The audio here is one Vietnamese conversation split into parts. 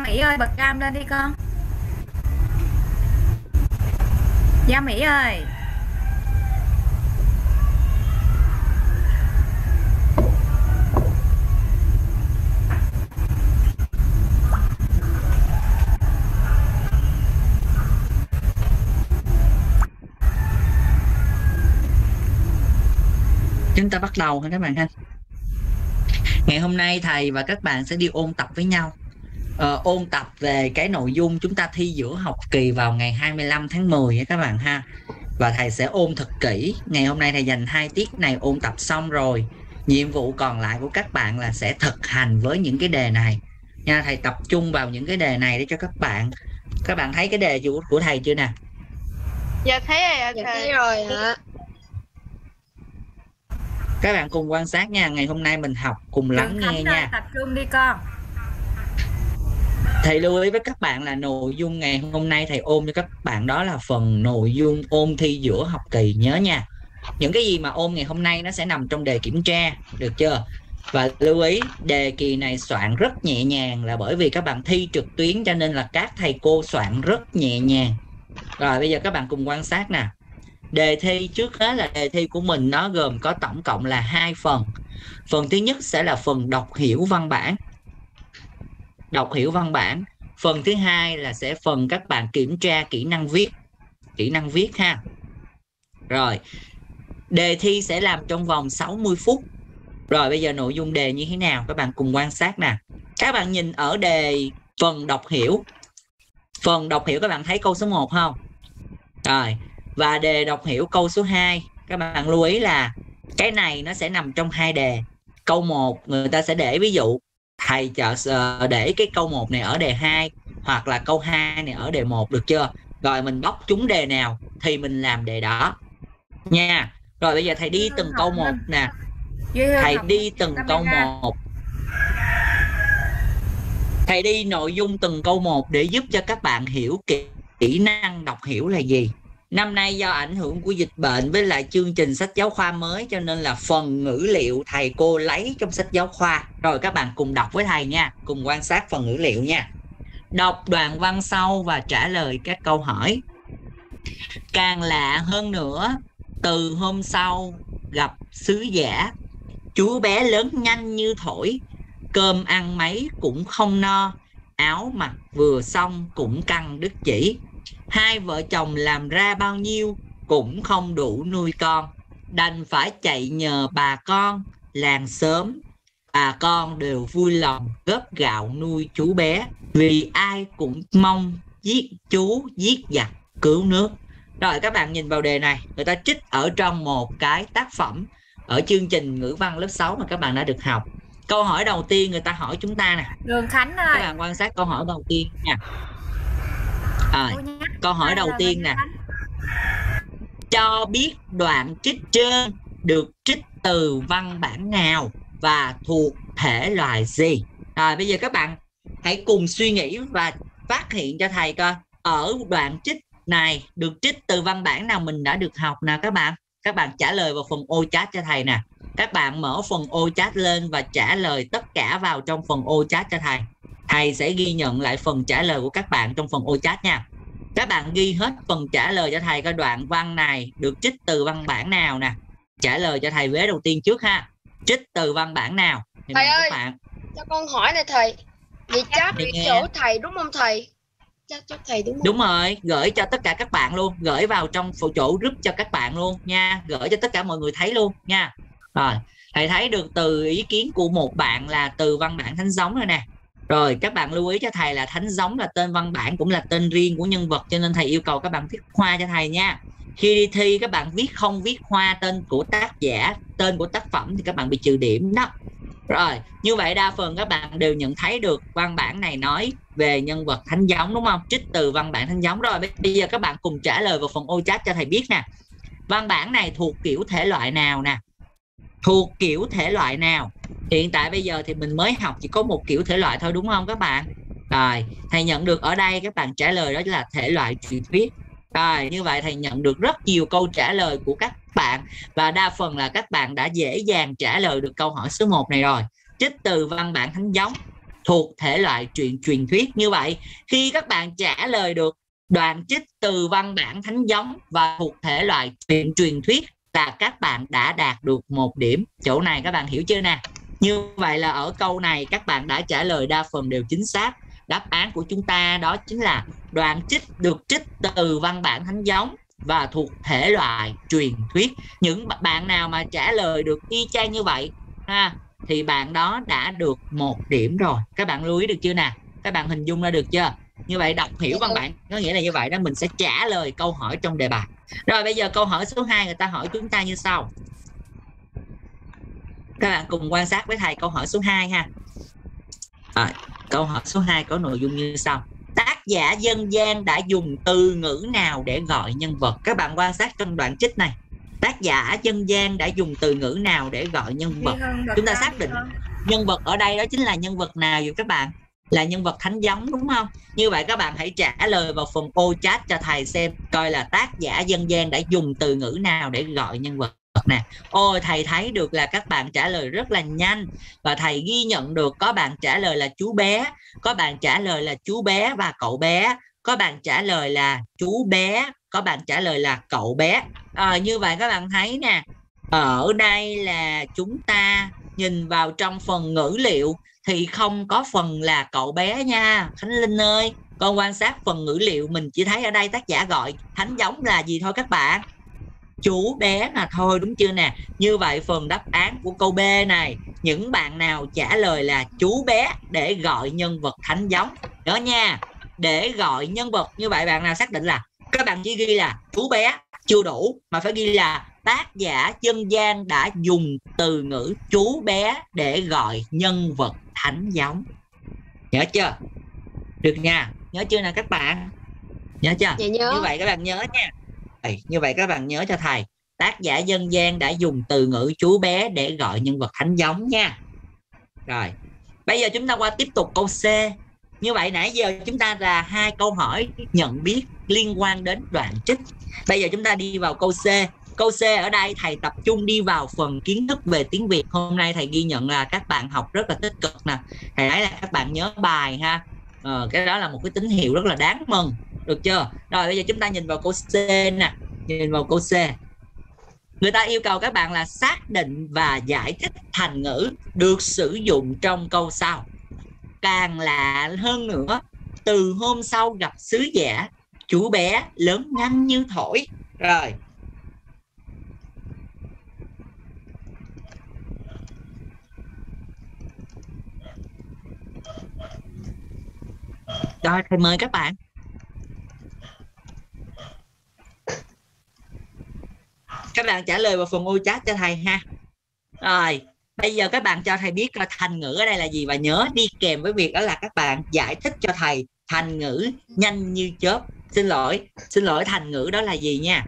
Mỹ ơi, bật cam lên đi con. Gia Mỹ ơi. Chúng ta bắt đầu ha các bạn ha. Ngày hôm nay thầy và các bạn sẽ đi ôn tập với nhau. Ôn tập về cái nội dung chúng ta thi giữa học kỳ vào ngày 25 tháng 10 nha các bạn ha. Và thầy sẽ ôn thật kỹ. Ngày hôm nay thầy dành 2 tiết này ôn tập xong rồi. Nhiệm vụ còn lại của các bạn là sẽ thực hành với những cái đề này nha. Thầy tập trung vào những cái đề này để cho các bạn. Các bạn thấy cái đề của thầy chưa nè? Dạ thấy rồi ạ. Dạ thấy rồi ạ. Các bạn cùng quan sát nha. Ngày hôm nay mình học cùng lắng nghe nha. Tập trung đi con. Thầy lưu ý với các bạn là nội dung ngày hôm nay thầy ôn cho các bạn đó là phần nội dung ôn thi giữa học kỳ, nhớ nha. Những cái gì mà ôn ngày hôm nay nó sẽ nằm trong đề kiểm tra, được chưa? Và lưu ý đề kỳ này soạn rất nhẹ nhàng là bởi vì các bạn thi trực tuyến cho nên là các thầy cô soạn rất nhẹ nhàng. Rồi bây giờ các bạn cùng quan sát nè. Đề thi trước hết là đề thi của mình nó gồm có tổng cộng là 2 phần. Phần thứ nhất sẽ là phần đọc hiểu văn bản. Đọc hiểu văn bản. Phần thứ hai là sẽ phần các bạn kiểm tra kỹ năng viết. Kỹ năng viết ha. Rồi. Đề thi sẽ làm trong vòng 60 phút. Rồi bây giờ nội dung đề như thế nào? Các bạn cùng quan sát nè. Các bạn nhìn ở đề phần đọc hiểu. Phần đọc hiểu các bạn thấy câu số 1 không? Rồi. Và đề đọc hiểu câu số 2. Các bạn lưu ý là cái này nó sẽ nằm trong 2 đề. Câu 1 người ta sẽ để ví dụ thầy để cái câu 1 này ở đề 2 hoặc là câu 2 này ở đề 1, được chưa? Rồi mình bóc trúng đề nào thì mình làm đề đó nha. Rồi bây giờ thầy đi từng câu 1 nè. Thầy đi từng câu 1. Thầy đi nội dung từng câu 1 để giúp cho các bạn hiểu kỹ năng đọc hiểu là gì. Năm nay do ảnh hưởng của dịch bệnh với lại chương trình sách giáo khoa mới cho nên là phần ngữ liệu thầy cô lấy trong sách giáo khoa. Rồi các bạn cùng đọc với thầy nha. Cùng quan sát phần ngữ liệu nha. Đọc đoạn văn sau và trả lời các câu hỏi. Càng lạ hơn nữa, từ hôm sau gặp sứ giả, chú bé lớn nhanh như thổi, cơm ăn mấy cũng không no, áo mặc vừa xong cũng căng đứt chỉ. Hai vợ chồng làm ra bao nhiêu cũng không đủ nuôi con, đành phải chạy nhờ bà con làng xóm. Bà con đều vui lòng góp gạo nuôi chú bé, vì ai cũng mong giết chú giết giặc cứu nước. Rồi các bạn nhìn vào đề này, người ta trích ở trong một cái tác phẩm ở chương trình ngữ văn lớp 6 mà các bạn đã được học. Câu hỏi đầu tiên người ta hỏi chúng ta nè. Đường Khánh ơi. Các bạn quan sát câu hỏi đầu tiên nha. Câu hỏi đầu tiên nè. Cho biết đoạn trích trên được trích từ văn bản nào và thuộc thể loại gì? Rồi bây giờ các bạn hãy cùng suy nghĩ và phát hiện cho thầy coi ở đoạn trích này được trích từ văn bản nào mình đã được học nè các bạn. Các bạn trả lời vào phần ô chat cho thầy nè. Các bạn mở phần ô chat lên và trả lời tất cả vào trong phần ô chat cho thầy. Thầy sẽ ghi nhận lại phần trả lời của các bạn trong phần ô chat nha. Các bạn ghi hết phần trả lời cho thầy coi đoạn văn này được trích từ văn bản nào nè. Trả lời cho thầy vế đầu tiên trước ha. Trích từ văn bản nào? Thì thầy ơi, các bạn, cho con hỏi này thầy. Vậy chat chỗ thầy đúng không thầy? Chat chỗ thầy đúng không? Đúng rồi, gửi cho tất cả các bạn luôn. Gửi vào trong chỗ group cho các bạn luôn nha. Gửi cho tất cả mọi người thấy luôn nha. Rồi, thầy thấy được từ ý kiến của một bạn là từ văn bản thánh giống rồi nè. Rồi các bạn lưu ý cho thầy là thánh giống là tên văn bản cũng là tên riêng của nhân vật, cho nên thầy yêu cầu các bạn viết hoa cho thầy nha. Khi đi thi các bạn không viết hoa tên của tác giả, tên của tác phẩm thì các bạn bị trừ điểm đó. Rồi như vậy đa phần các bạn đều nhận thấy được văn bản này nói về nhân vật thánh giống đúng không? Trích từ văn bản thánh giống. Rồi bây giờ các bạn cùng trả lời vào phần ô chat cho thầy biết nè. Văn bản này thuộc kiểu thể loại nào nè? Thuộc kiểu thể loại nào? Hiện tại bây giờ thì mình mới học chỉ có một kiểu thể loại thôi đúng không các bạn? Rồi thầy nhận được ở đây các bạn trả lời đó là thể loại truyện thuyết. Rồi như vậy thầy nhận được rất nhiều câu trả lời của các bạn và đa phần là các bạn đã dễ dàng trả lời được câu hỏi số 1 này rồi. Trích từ văn bản thánh giống. thuộc thể loại truyện truyền thuyết. Như vậy khi các bạn trả lời được đoạn trích từ văn bản thánh giống và thuộc thể loại truyện truyền thuyết là các bạn đã đạt được 1 điểm. Chỗ này các bạn hiểu chưa nè? Như vậy là ở câu này các bạn đã trả lời đa phần đều chính xác. Đáp án của chúng ta đó chính là đoạn trích được trích từ văn bản thánh giống và thuộc thể loại truyền thuyết. Những bạn nào mà trả lời được y chang như vậy ha, thì bạn đó đã được 1 điểm rồi. Các bạn lưu ý được chưa nè? Các bạn hình dung ra được chưa? Như vậy đọc hiểu văn bản có nghĩa là như vậy đó, mình sẽ trả lời câu hỏi trong đề bài. Rồi bây giờ câu hỏi số 2 người ta hỏi chúng ta như sau. Các bạn cùng quan sát với thầy câu hỏi số 2 ha. Câu hỏi số 2 có nội dung như sau. Tác giả dân gian đã dùng từ ngữ nào để gọi nhân vật? Các bạn quan sát trong đoạn trích này. Tác giả dân gian đã dùng từ ngữ nào để gọi nhân vật? Chúng ta xác định nhân vật ở đây đó chính là nhân vật nào vậy các bạn? Là nhân vật thánh giống đúng không? Như vậy các bạn hãy trả lời vào phần ô chat cho thầy xem coi là tác giả dân gian đã dùng từ ngữ nào để gọi nhân vật nè. Ôi thầy thấy được là các bạn trả lời rất là nhanh và thầy ghi nhận được có bạn trả lời là chú bé, có bạn trả lời là chú bé và cậu bé, có bạn trả lời là chú bé, có bạn trả lời là cậu bé. Như vậy các bạn thấy nè, ở đây là chúng ta nhìn vào trong phần ngữ liệu thì không có phần là cậu bé nha Khánh Linh ơi. Con quan sát phần ngữ liệu mình chỉ thấy ở đây tác giả gọi thánh giống là gì thôi các bạn? Chú bé là thôi, đúng chưa nè? Như vậy phần đáp án của câu B này, những bạn nào trả lời là chú bé để gọi nhân vật thánh giống đó nha. Để gọi nhân vật như vậy bạn nào xác định là các bạn chỉ ghi là chú bé chưa đủ mà phải ghi là tác giả dân gian đã dùng từ ngữ chú bé để gọi nhân vật thánh giống. Nhớ chưa? Được nha. Nhớ chưa nè các bạn? Nhớ chưa? Dạ nhớ. Như vậy các bạn nhớ nha. Như vậy các bạn nhớ cho thầy, tác giả dân gian đã dùng từ ngữ chú bé để gọi nhân vật thánh giống nha. Rồi bây giờ chúng ta qua tiếp tục câu C. Như vậy nãy giờ chúng ta là 2 câu hỏi nhận biết liên quan đến đoạn trích. Bây giờ chúng ta đi vào câu C. Câu C ở đây thầy tập trung đi vào phần kiến thức về tiếng Việt. Hôm nay thầy ghi nhận là các bạn học rất là tích cực nè. Thầy thấy là các bạn nhớ bài ha. Cái đó là một cái tín hiệu rất là đáng mừng. Được chưa? Rồi bây giờ chúng ta nhìn vào câu C nè. Nhìn vào câu C. Người ta yêu cầu các bạn là xác định và giải thích thành ngữ được sử dụng trong câu sau. Càng lạ hơn nữa, từ hôm sau gặp sứ giả, chú bé lớn nhanh như thổi. Rồi rồi thầy mời các bạn. Các bạn trả lời vào phần ô chat cho thầy ha. Rồi bây giờ các bạn cho thầy biết là thành ngữ ở đây là gì, và nhớ đi kèm với việc đó là các bạn giải thích cho thầy thành ngữ nhanh như chớp. Xin lỗi thành ngữ đó là gì nha.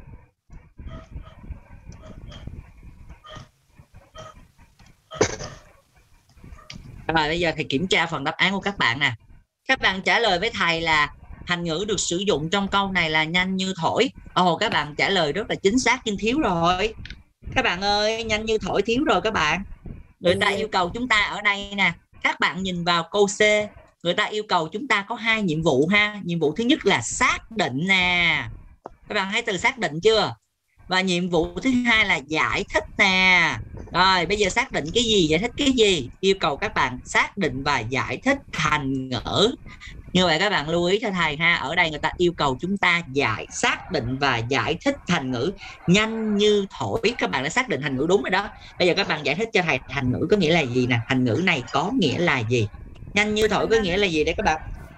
Rồi bây giờ thầy kiểm tra phần đáp án của các bạn nè. Các bạn trả lời với thầy là thành ngữ được sử dụng trong câu này là nhanh như thổi. Các bạn trả lời rất là chính xác nhưng thiếu rồi. Các bạn ơi, nhanh như thổi thiếu rồi các bạn. Người ta yêu cầu chúng ta ở đây nè. Các bạn nhìn vào câu C. Người ta yêu cầu chúng ta có 2 nhiệm vụ ha. Nhiệm vụ thứ nhất là xác định nè. Các bạn thấy từ xác định chưa? Và nhiệm vụ thứ hai là giải thích nè. Rồi bây giờ xác định cái gì, giải thích cái gì? Yêu cầu các bạn xác định và giải thích thành ngữ. Như vậy các bạn lưu ý cho thầy ha. Ở đây người ta yêu cầu chúng ta xác định và giải thích thành ngữ nhanh như thổi. Các bạn đã xác định thành ngữ đúng rồi đó. Bây giờ các bạn giải thích cho thầy thành ngữ có nghĩa là gì nè. Thành ngữ này có nghĩa là gì? Nhanh như thổi có nghĩa là gì đấy các bạn?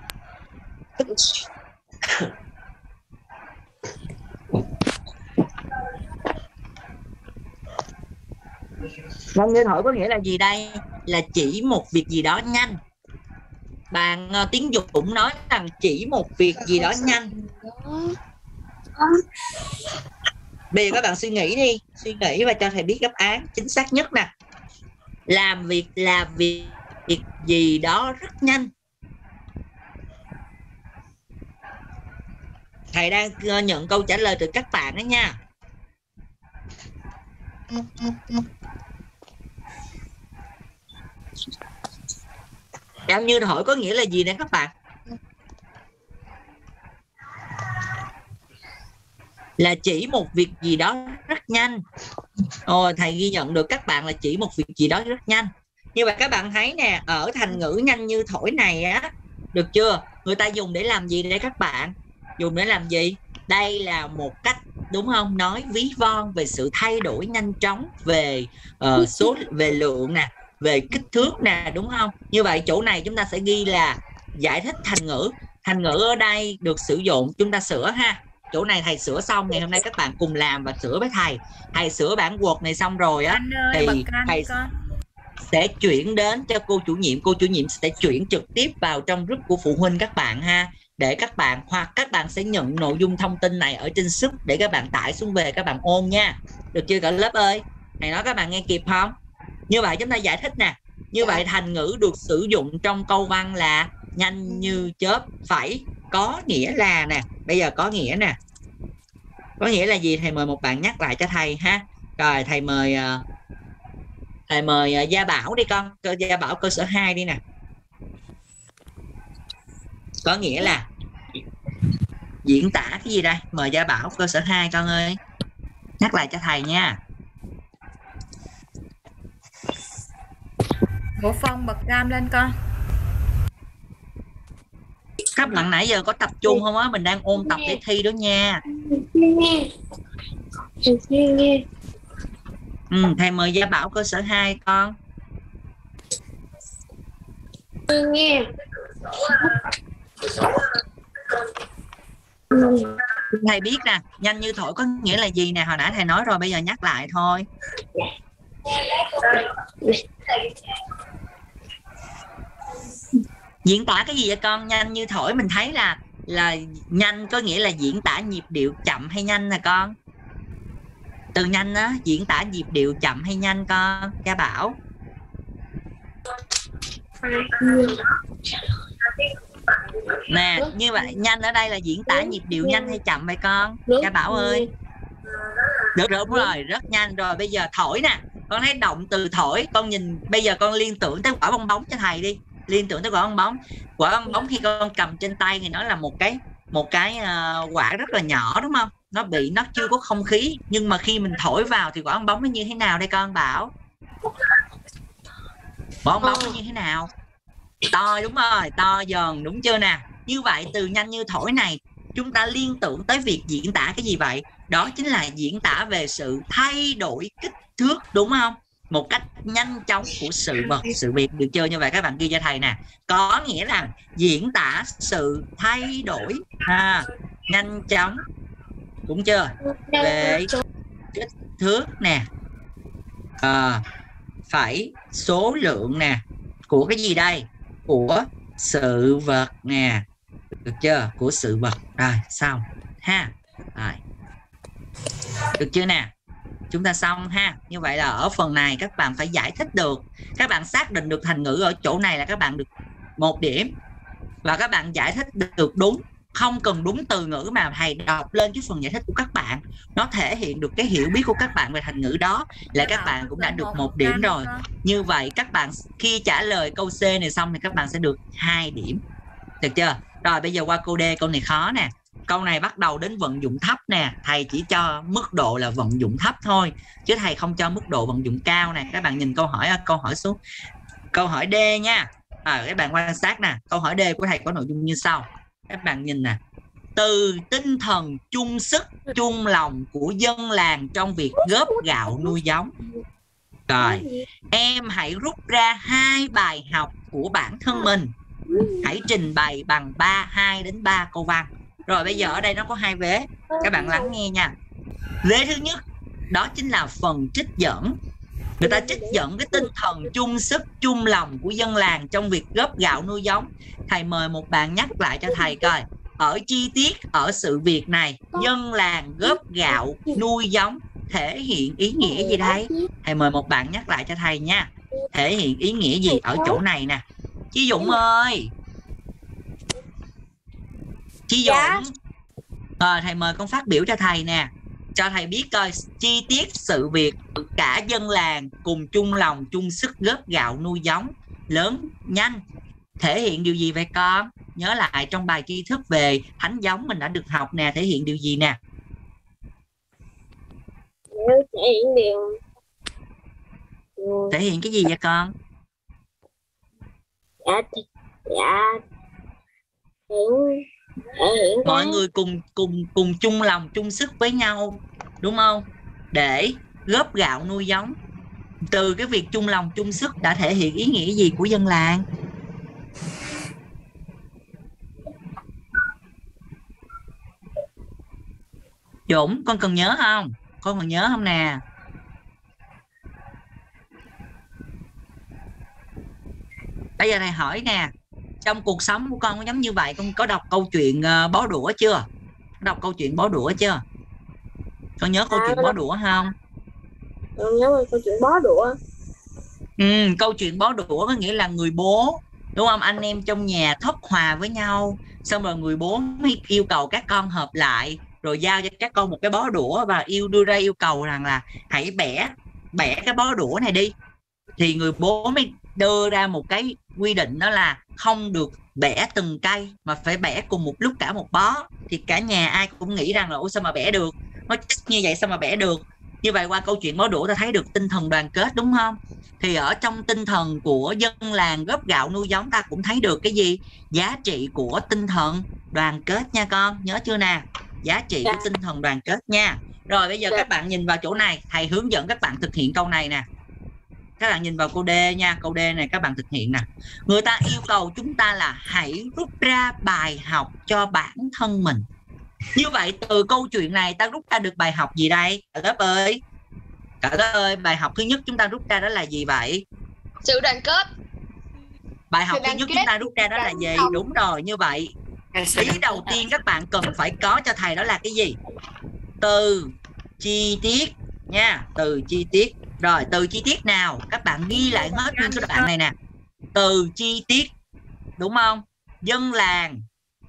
Nhanh như thổi có nghĩa là gì đây? Là chỉ một việc gì đó nhanh. Bạn Tiến Dũng nói rằng chỉ một việc gì đó nhanh. Bây giờ các bạn suy nghĩ đi. Suy nghĩ và cho thầy biết đáp án chính xác nhất nè. Làm việc là việc gì đó rất nhanh. Thầy đang nhận câu trả lời từ các bạn đó nha. Nhanh như thổi có nghĩa là gì nè các bạn? Là chỉ một việc gì đó rất nhanh. Thầy ghi nhận được các bạn là chỉ một việc gì đó rất nhanh. Như vậy các bạn thấy nè, ở thành ngữ nhanh như thổi này á, được chưa? Người ta dùng để làm gì đây các bạn? Dùng để làm gì? Đây là một cách, đúng không? Nói ví von về sự thay đổi nhanh chóng về về lượng nè, về kích thước nè, đúng không? Như vậy chỗ này chúng ta sẽ ghi là giải thích thành ngữ. Thành ngữ ở đây được sử dụng, chúng ta sửa ha. Chỗ này thầy sửa xong, ngày hôm nay các bạn cùng làm và sửa với thầy. Thầy sửa bản Word này xong rồi á, thì thầy sẽ chuyển đến cho cô chủ nhiệm. Cô chủ nhiệm sẽ chuyển trực tiếp vào trong group của phụ huynh các bạn ha, để các bạn, hoặc các bạn sẽ nhận nội dung thông tin này ở trên sức để các bạn tải xuống về các bạn ôn nha. Được chưa cả lớp ơi? Thầy nói các bạn nghe kịp không? Như vậy chúng ta giải thích nè. Như vậy thành ngữ được sử dụng trong câu văn là nhanh như chớp, phải có nghĩa là nè. Bây giờ có nghĩa nè. Có nghĩa là gì? Thầy mời một bạn nhắc lại cho thầy ha. Rồi thầy mời Gia Bảo đi con. Gia Bảo cơ sở 2 đi nè. Có nghĩa là diễn tả cái gì đây? Mời Gia Bảo cơ sở 2 con ơi. Nhắc lại cho thầy nha. Bộ Phong bật cam lên con. Các bạn nãy giờ có tập trung không á? Mình đang ôn tập để thi đó nha. Thầy mời Gia Bảo cơ sở 2 con. Nghe. Thầy biết nè, nhanh như thổi có nghĩa là gì nè, hồi nãy thầy nói rồi, bây giờ nhắc lại thôi. Diễn tả cái gì vậy con? Nhanh như thổi mình thấy là nhanh có nghĩa là diễn tả nhịp điệu chậm hay nhanh nè con. Từ nhanh á, diễn tả nhịp điệu chậm hay nhanh con? Gia Bảo. Nè, như vậy nhanh ở đây là diễn tả nhịp điệu nhanh hay chậm vậy con? Gia Bảo ơi. Đúng rồi, rất nhanh. Rồi bây giờ thổi nè. Con thấy động từ thổi, con nhìn bây giờ con liên tưởng tới quả bong bóng cho thầy đi. Liên tưởng tới quả bong bóng. Quả bong bóng khi con cầm trên tay thì nó là một cái quả rất là nhỏ, đúng không? Nó chưa có không khí, nhưng mà khi mình thổi vào thì quả bong bóng nó như thế nào đây con Bảo? Quả bong bóng nó như thế nào? To, đúng rồi, to dần, đúng chưa nè? Như vậy từ nhanh như thổi này chúng ta liên tưởng tới việc diễn tả cái gì vậy? Đó chính là diễn tả về sự thay đổi kích thước, đúng không? Một cách nhanh chóng của sự vật, sự việc, được chưa? Như vậy các bạn ghi cho thầy nè. Có nghĩa là diễn tả sự thay đổi nhanh chóng, đúng chưa? Về kích thước nè, phải số lượng nè, của cái gì đây? Của sự vật nè, được chưa? Của sự vật. Rồi xong ha. Rồi, được chưa nè? Chúng ta xong ha. Như vậy là ở phần này các bạn phải giải thích được, các bạn xác định được thành ngữ ở chỗ này là các bạn được 1 điểm, và các bạn giải thích được đúng, không cần đúng từ ngữ mà thầy đọc lên cái phần giải thích của các bạn, nó thể hiện được cái hiểu biết của các bạn về thành ngữ đó là các bạn cũng đã được 1 điểm rồi. Như vậy các bạn khi trả lời câu C này xong thì các bạn sẽ được 2 điểm, được chưa? Rồi bây giờ qua câu D, câu này khó nè. Câu này bắt đầu đến vận dụng thấp nè, thầy chỉ cho mức độ là vận dụng thấp thôi, chứ thầy không cho mức độ vận dụng cao nè. Các bạn nhìn câu hỏi xuống, câu hỏi D nha. Các bạn quan sát nè, câu hỏi D của thầy có nội dung như sau. Các bạn nhìn nè: từ tinh thần chung sức chung lòng của dân làng trong việc góp gạo nuôi giống. Rồi, em hãy rút ra 2 bài học của bản thân mình. Hãy trình bày bằng 2 đến 3 câu văn. Rồi bây giờ ở đây nó có 2 vế, các bạn lắng nghe nha. Vế thứ nhất đó chính là phần trích dẫn. Người ta trích dẫn cái tinh thần chung sức chung lòng của dân làng trong việc góp gạo nuôi giống. Thầy mời một bạn nhắc lại cho thầy coi. Ở chi tiết, ở sự việc này, dân làng góp gạo nuôi giống thể hiện ý nghĩa gì đây? Thầy mời một bạn nhắc lại cho thầy nha. Thể hiện ý nghĩa gì ở chỗ này nè? Chí Dũng ơi. Chí Dũng. Thầy mời con phát biểu cho thầy nè. Cho thầy biết coi chi tiết sự việc cả dân làng cùng chung lòng chung sức góp gạo nuôi giống lớn nhanh thể hiện điều gì vậy con? Nhớ lại trong bài tri thức về thánh giống mình đã được học nè, thể hiện điều gì nè? Thể hiện điều Thể hiện cái gì vậy con? dạ thể hiện Mọi người cùng chung lòng chung sức với nhau, đúng không? Để góp gạo nuôi giống. Từ cái việc chung lòng chung sức đã thể hiện ý nghĩa gì của dân làng? Dũng, con cần nhớ không? Con còn nhớ không nè? Bây giờ thầy hỏi nè, trong cuộc sống của con có giống như vậy? Con có đọc câu chuyện bó đũa chưa? Đọc câu chuyện bó đũa chưa? Con nhớ câu chuyện bó đũa không? Con nhớ câu chuyện bó đũa. Câu chuyện bó đũa có nghĩa là người bố, đúng không? Anh em trong nhà thất hòa với nhau, xong rồi người bố mới yêu cầu các con hợp lại, rồi giao cho các con một cái bó đũa và đưa ra yêu cầu rằng là hãy bẻ cái bó đũa này đi. Thì người bố mới đưa ra một cái quy định, đó là không được bẻ từng cây mà phải bẻ cùng một lúc cả một bó. Thì cả nhà ai cũng nghĩ rằng là ủa sao mà bẻ được, nó như vậy sao mà bẻ được. Như vậy qua câu chuyện bó đũa ta thấy được tinh thần đoàn kết, đúng không? Thì ở trong tinh thần của dân làng góp gạo nuôi giống ta cũng thấy được cái gì? Giá trị của tinh thần đoàn kết nha con, nhớ chưa nè? Giá trị của tinh thần đoàn kết nha. Rồi bây giờ các bạn nhìn vào chỗ này, thầy hướng dẫn các bạn thực hiện câu này nè. Các bạn nhìn vào câu D nha, câu D này các bạn thực hiện nè. Người ta yêu cầu chúng ta là hãy rút ra bài học cho bản thân mình. Như vậy từ câu chuyện này ta rút ra được bài học gì đây? Cả lớp ơi, bài học thứ nhất chúng ta rút ra đó là gì vậy? Sự đoàn kết. Bài học thứ nhất chúng ta rút ra đó là gì? Đúng rồi, như vậy ý đầu tiên các bạn cần phải có cho thầy đó là cái gì? Từ chi tiết nha, từ chi tiết. Rồi từ chi tiết nào? Các bạn ghi lại hết nguyên cái đoạn này nè. Từ chi tiết, đúng không? Dân làng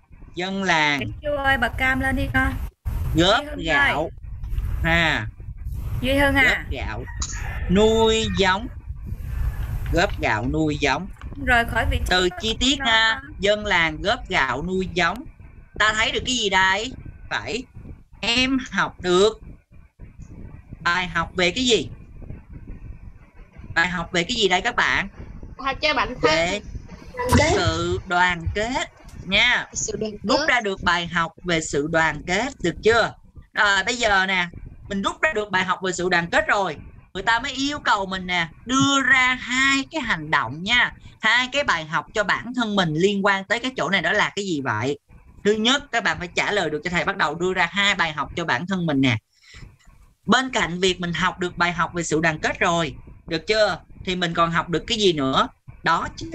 Chú ơi, bật cam lên đi con. góp gạo ha, Duy Hưng góp gạo nuôi giống, góp gạo nuôi giống. Rồi khỏi vị trí. Từ chi tiết ha, dân làng góp gạo nuôi giống. Ta thấy được cái gì đây? Phải em học được bài học về cái gì? Bài học về cái gì đây các bạn? Về sự đoàn kết nha. Rút ra được bài học về sự đoàn kết, được chưa? Rồi bây giờ nè, mình rút ra được bài học về sự đoàn kết rồi, người ta mới yêu cầu mình nè đưa ra hai cái hành động nha, hai cái bài học cho bản thân mình liên quan tới cái chỗ này, đó là cái gì vậy? Thứ nhất, các bạn phải trả lời được cho thầy, bắt đầu đưa ra hai bài học cho bản thân mình nè. Bên cạnh việc mình học được bài học về sự đoàn kết rồi, được chưa, thì mình còn học được cái gì nữa? Đó chính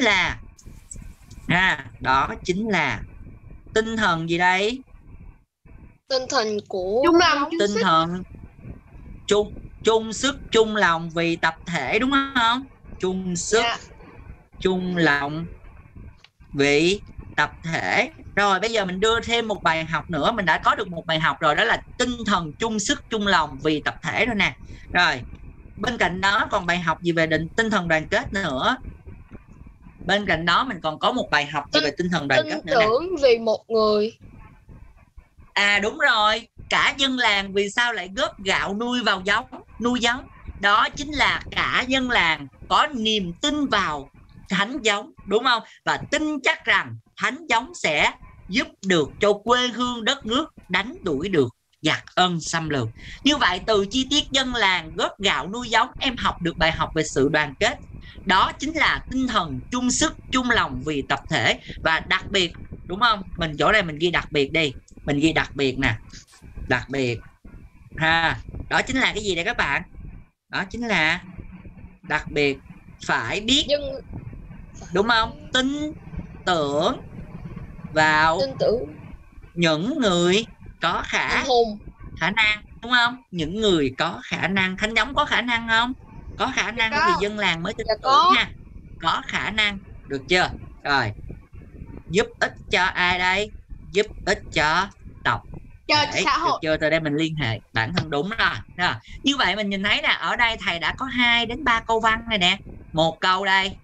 là tinh thần gì đây? Tinh thần của tinh thần chung sức chung lòng vì tập thể, đúng không? Chung sức chung lòng vì tập thể. Rồi bây giờ mình đưa thêm một bài học nữa, mình đã có được một bài học rồi, đó là tinh thần chung sức chung lòng vì tập thể rồi nè. Rồi bên cạnh đó còn bài học gì về tinh thần đoàn kết nữa? Bên cạnh đó mình còn có một bài học gì về tinh thần đoàn kết nữa nè. Tin tưởng vì một người. À đúng rồi, cả dân làng vì sao lại góp gạo nuôi giống? Đó chính là cả dân làng có niềm tin vào thánh giống, đúng không? Và tin chắc rằng thánh giống sẽ giúp được cho quê hương đất nước đánh đuổi được giặc ân xâm lược. Như vậy từ chi tiết dân làng góp gạo nuôi giống, em học được bài học về sự đoàn kết. Đó chính là tinh thần chung sức chung lòng vì tập thể. Và đặc biệt, đúng không? Mình chỗ đây mình ghi đặc biệt đi. Mình ghi đặc biệt nè. Đặc biệt ha. Đó chính là cái gì đây các bạn? Đó chính là đặc biệt phải biết, đúng không? Tin tưởng vào những người có khả năng, đúng không? Những người có khả năng. Thánh giống có khả năng không? Có khả năng thì dân làng mới tin tưởng nha. Có khả năng, được chưa? Rồi giúp ích cho ai đây? Giúp ích cho tộc thể, được chưa? Từ đây mình liên hệ bản thân, đúng rồi. Như vậy mình nhìn thấy nè, ở đây thầy đã có 2 đến 3 câu văn này nè. Một câu đây,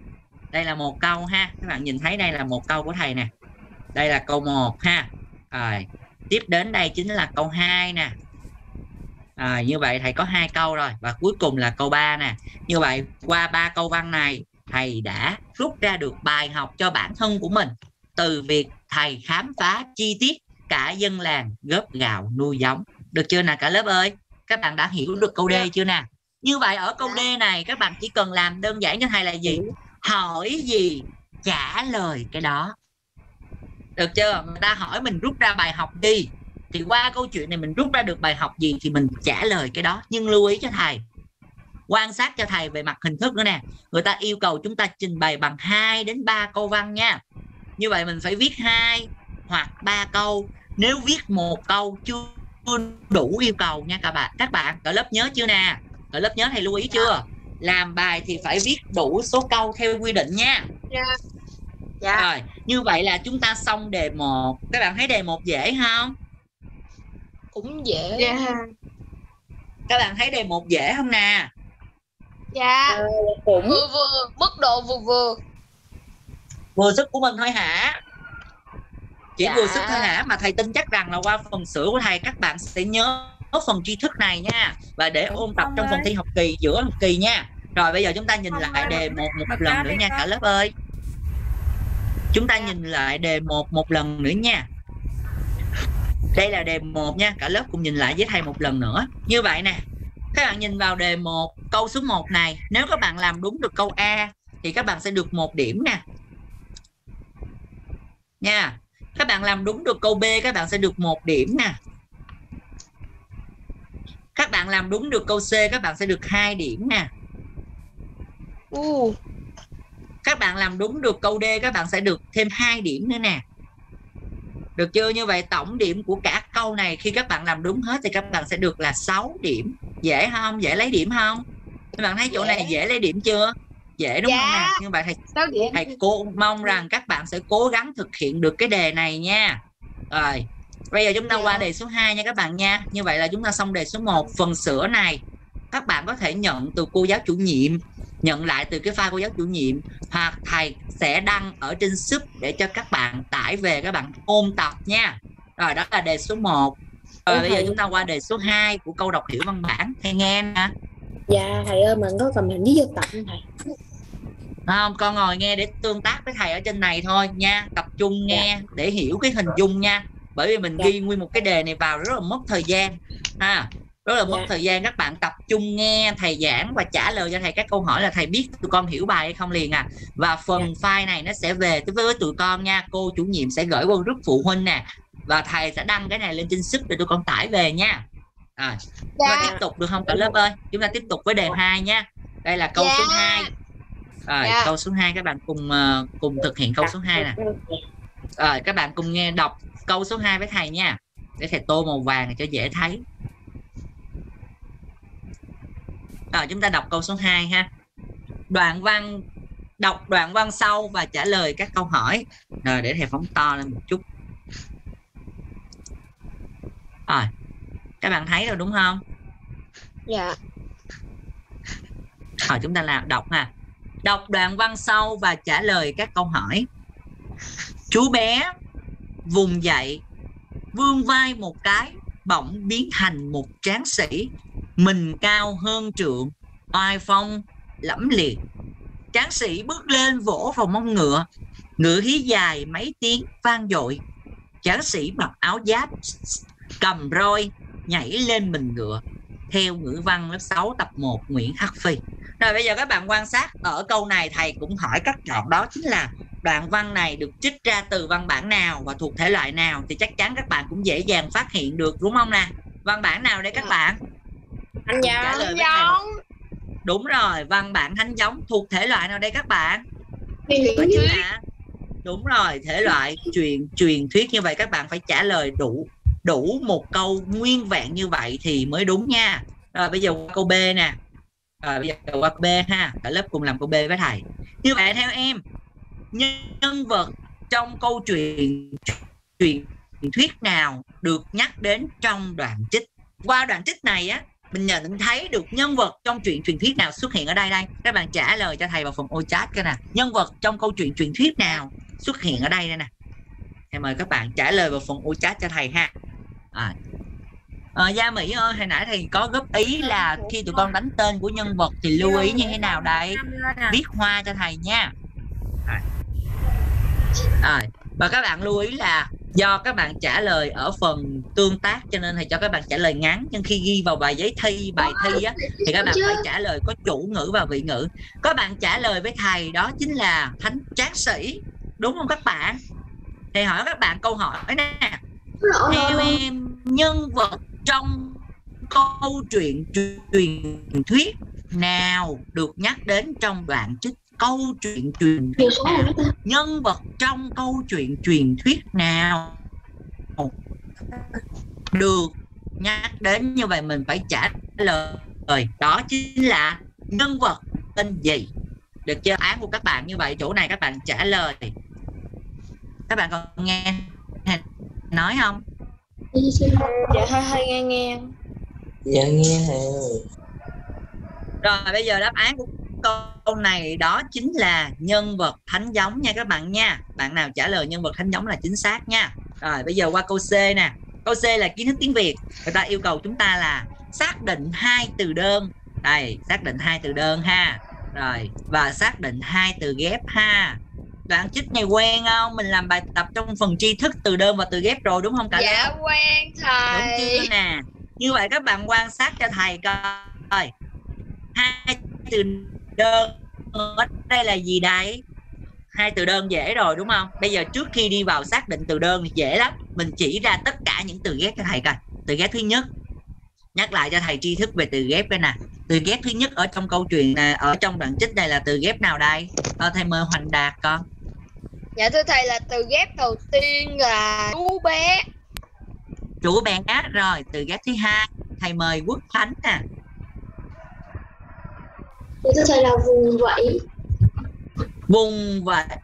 Đây là một câu ha. Các bạn nhìn thấy đây là một câu của thầy nè. Đây là câu 1 ha. Rồi, tiếp đến đây chính là câu 2 nè. Như vậy thầy có 2 câu rồi. Và cuối cùng là câu 3 nè. Như vậy qua 3 câu văn này, thầy đã rút ra được bài học cho bản thân của mình từ việc thầy khám phá chi tiết cả dân làng góp gạo nuôi giống. Được chưa nè cả lớp ơi? Các bạn đã hiểu được câu D chưa nè? Như vậy ở câu D này các bạn chỉ cần làm đơn giản cho thầy là gì? Hỏi gì trả lời cái đó. Được chưa? Người ta hỏi mình rút ra bài học đi, thì qua câu chuyện này mình rút ra được bài học gì thì mình trả lời cái đó. Nhưng lưu ý cho thầy, quan sát cho thầy về mặt hình thức nữa nè. Người ta yêu cầu chúng ta trình bày bằng 2 đến 3 câu văn nha. Như vậy mình phải viết 2 hoặc 3 câu. Nếu viết một câu chưa đủ yêu cầu nha các bạn. Cả lớp nhớ chưa nè? Cả lớp nhớ thầy lưu ý chưa? Làm bài thì phải viết đủ số câu theo quy định nha. Dạ. Rồi, như vậy là chúng ta xong đề 1. Các bạn thấy đề 1 dễ không? Cũng dễ. Dạ. Các bạn thấy đề 1 dễ không nè? Dạ. Cũng vừa, mức độ vừa. Vừa sức của mình thôi hả? Chỉ Dạ. vừa sức thôi hả? Mà thầy tin chắc rằng là qua phần sửa của thầy các bạn sẽ nhớ phần tri thức này nha. Và để ôn tập trong phần thi học kỳ, giữa học kỳ nha. Rồi bây giờ chúng ta nhìn lại đề 1 một lần nữa nha cả lớp ơi. Chúng ta nhìn lại đề 1 một lần nữa nha. Đây là đề 1 nha. Cả lớp cùng nhìn lại với thầy một lần nữa. Như vậy nè. Các bạn nhìn vào đề 1, câu số 1 này. Nếu các bạn làm đúng được câu A thì các bạn sẽ được 1 điểm nè. Nha. Các bạn làm đúng được câu B các bạn sẽ được 1 điểm nè. Các bạn làm đúng được câu C các bạn sẽ được 2 điểm nè. Các bạn làm đúng được câu D các bạn sẽ được thêm 2 điểm nữa nè. Được chưa? Như vậy tổng điểm của cả câu này khi các bạn làm đúng hết thì các bạn sẽ được là 6 điểm. Dễ không? Dễ lấy điểm không? Các bạn thấy chỗ này dễ lấy điểm chưa? Dễ đúng không nè? Như vậy thầy mong rằng các bạn sẽ cố gắng thực hiện được cái đề này nha. Rồi, bây giờ chúng ta qua đề số 2 nha các bạn nha. Như vậy là chúng ta xong đề số 1. Phần sửa này các bạn có thể nhận từ cô giáo chủ nhiệm, nhận lại từ cái file cô giáo chủ nhiệm, hoặc thầy sẽ đăng ở trên sub để cho các bạn tải về các bạn ôn tập nha. Rồi đó là đề số 1. Rồi bây giờ chúng ta qua đề số 2 của câu đọc hiểu văn bản. Thầy nghe nè. Dạ thầy ơi, mình có cầm hình với dân tập không thầy? Không, con ngồi nghe để tương tác với thầy ở trên này thôi nha. Tập trung nghe để hiểu cái hình dung nha. Bởi vì mình ghi nguyên một cái đề này vào rất là mất thời gian ha. Rất là mất thời gian. Các bạn tập trung nghe thầy giảng và trả lời cho thầy các câu hỏi là thầy biết tụi con hiểu bài hay không liền à. Và phần file này nó sẽ về với tụi con nha. Cô chủ nhiệm sẽ gửi qua group phụ huynh nè. Và thầy sẽ đăng cái này lên trên sub để tụi con tải về nha. Rồi, chúng ta tiếp tục được không cả lớp ơi? Chúng ta tiếp tục với đề 2 nha. Đây là câu số 2. Rồi, câu số 2 các bạn cùng thực hiện câu số 2 nè. Rồi, các bạn cùng nghe đọc câu số 2 với thầy nha. Để thầy tô màu vàng cho dễ thấy. Rồi, chúng ta đọc câu số 2 ha. Đọc đoạn văn sau và trả lời các câu hỏi. Rồi, để thầy phóng to lên một chút. Rồi, các bạn thấy rồi đúng không? Dạ. Rồi, chúng ta làm đọc ha. Đọc đoạn văn sau và trả lời các câu hỏi. Chú bé vùng dậy, vươn vai một cái, bỗng biến thành một tráng sĩ, mình cao hơn trượng, oai phong lẫm liệt. Tráng sĩ bước lên vỗ vào mông ngựa, ngựa hí dài mấy tiếng vang dội. Tráng sĩ mặc áo giáp, cầm roi, nhảy lên mình ngựa. Theo ngữ văn lớp 6 tập 1 Nguyễn Khắc Phi. Rồi bây giờ các bạn quan sát ở câu này thầy cũng hỏi các đoạn đó chính là đoạn văn này được trích ra từ văn bản nào và thuộc thể loại nào, thì chắc chắn các bạn cũng dễ dàng phát hiện được đúng không nè? Văn bản nào đây các bạn? Thánh giống. Đúng rồi, văn bản thánh giống thuộc thể loại nào đây các bạn? Đúng rồi, thể loại truyền thuyết. Như vậy các bạn phải trả lời đủ một câu nguyên vẹn như vậy thì mới đúng nha. Rồi bây giờ qua câu B nè. Rồi bây giờ qua câu B ha. Cả lớp cùng làm câu B với thầy. Như vậy theo em, nhân vật trong câu truyền thuyết nào được nhắc đến trong đoạn trích? Qua đoạn trích này á mình nhận thấy được nhân vật trong truyện truyền thuyết nào xuất hiện ở đây? Các bạn trả lời cho thầy vào phần ô chat cái nè. Nhân vật trong câu chuyện truyền thuyết nào xuất hiện ở đây nè? Thầy mời các bạn trả lời vào phần ô chat cho thầy ha. Gia Mỹ ơi, hồi nãy thầy có góp ý là khi tụi con đánh tên của nhân vật thì lưu ý như thế nào đây? Viết hoa cho thầy nha. Và các bạn lưu ý là do các bạn trả lời ở phần tương tác cho nên thầy cho các bạn trả lời ngắn, nhưng khi ghi vào bài giấy thi, bài thi á, thì các bạn phải trả lời có chủ ngữ và vị ngữ. Các bạn trả lời với thầy đó chính là thánh tráng sĩ, đúng không các bạn? Thầy hỏi các bạn câu hỏi nè, theo em nhân vật trong câu chuyện truyền thuyết nào được nhắc đến trong đoạn trích câu chuyện truyền thuyết nào? Nhân vật trong câu chuyện truyền thuyết nào được nhắc đến? Như vậy mình phải trả lời đó chính là nhân vật tên gì. Được chưa? Án của các bạn như vậy, chỗ này các bạn trả lời. Các bạn còn nghe nói không? Dạ hơi nghe. Dạ nghe hả? Rồi bây giờ đáp án của câu này đó chính là nhân vật thánh giống nha các bạn nha. Bạn nào trả lời nhân vật thánh giống là chính xác nha. Rồi bây giờ qua câu C nè. Câu C là kiến thức tiếng Việt. Người ta yêu cầu chúng ta là xác định 2 từ đơn. Đây, xác định 2 từ đơn ha. Rồi, và xác định 2 từ ghép ha. Đoạn trích này quen không? Mình làm bài tập trong phần tri thức từ đơn và từ ghép rồi đúng không cả? Dạ quen thầy. Đúng chưa nè? Như vậy các bạn quan sát cho thầy coi. 2 từ đơn ở đây là gì đây? 2 từ đơn dễ rồi đúng không? Bây giờ trước khi đi vào xác định từ đơn thì dễ lắm. Mình chỉ ra tất cả những từ ghép cho thầy coi. Từ ghép thứ nhất, nhắc lại cho thầy tri thức về từ ghép đây nè. Từ ghép thứ nhất ở trong câu chuyện này, ở trong đoạn trích này là từ ghép nào đây? Thầy mời Hoành Đạt con. Dạ thưa thầy là từ ghép đầu tiên là chú bé. Chú bé. Rồi từ ghép thứ hai thầy mời Quốc Khánh nè. Thưa thầy là vùng vẫy. Vùng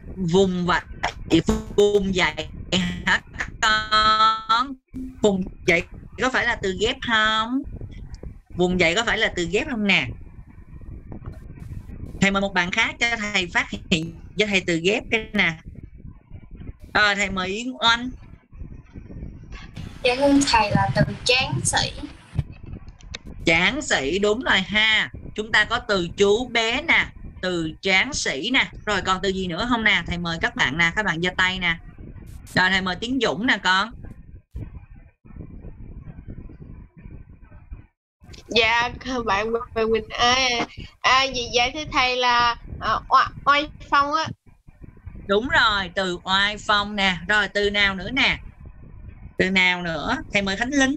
dậy hả con? Vùng dậy có phải là từ ghép không? Vùng dậy có phải là từ ghép không nè? Thầy mời một bạn khác cho thầy phát hiện cho thầy từ ghép cái nè. Thầy mời Yến Oanh. Dạ thưa thầy là từ tráng sĩ. Tráng sĩ đúng rồi ha. Chúng ta có từ chú bé nè, từ tráng sĩ nè. Rồi còn từ gì nữa không nè? Thầy mời các bạn nè, các bạn giơ tay nè. Rồi thầy mời Tiến Dũng nè con. Dạ bạn Quỳnh gì vậy thưa thầy là oai phong á. Đúng rồi, từ oai phong nè. Rồi từ nào nữa nè? Từ nào nữa? Thầy mời Khánh Linh.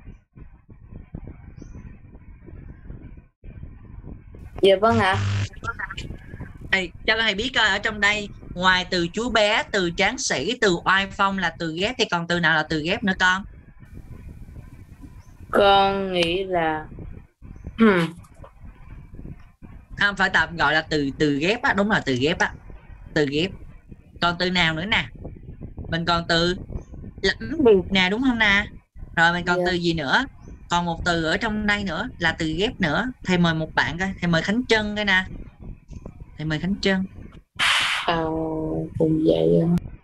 Dạ vâng ạ. Cho thầy biết coi ở trong đây ngoài từ chú bé, từ tráng sĩ, từ oai phong là từ ghép thì còn từ nào là từ ghép nữa con? Con nghĩ là phải tạm gọi là từ ghép á, đúng là từ ghép á. Từ ghép. Còn từ nào nữa nè? Mình còn từ lãnh biệt nè đúng không nè? Rồi mình còn từ gì nữa? Còn một từ ở trong đây nữa là từ ghép nữa. Thầy mời một bạn coi, thầy mời Khánh Trân coi nè. Thầy mời Khánh Trân. Vùng dậy.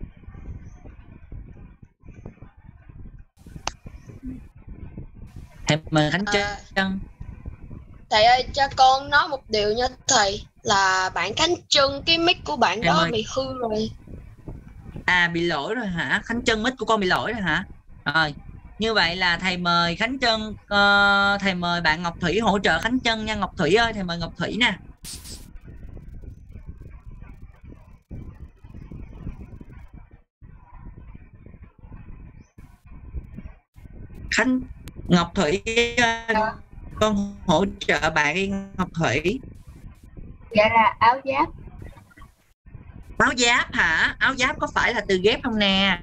Thầy mời Khánh Trân. Thầy ơi cho con nói một điều nha thầy, là bạn Khánh Trân cái mic của bạn đó bị hư rồi. Bị lỗi rồi hả? Khánh Trân mic của con bị lỗi rồi hả? Rồi như vậy là thầy mời Khánh Trân, thầy mời bạn Ngọc Thủy hỗ trợ Khánh Trân nha. Ngọc Thủy ơi, thầy mời Ngọc Thủy nè. Ngọc Thủy con hỗ trợ bạn đi Ngọc Thủy. Dạ là áo giáp. Áo giáp hả? Áo giáp có phải là từ ghép không nè?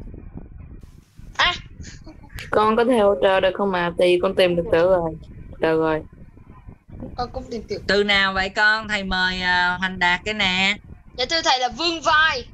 Con có thể hỗ trợ được không mà? Thì con tìm được từ rồi. Được rồi. Con cũng tìm được. Từ nào vậy con? Thầy mời Hoành Đạt cái nè. Dạ thưa thầy là vương vai.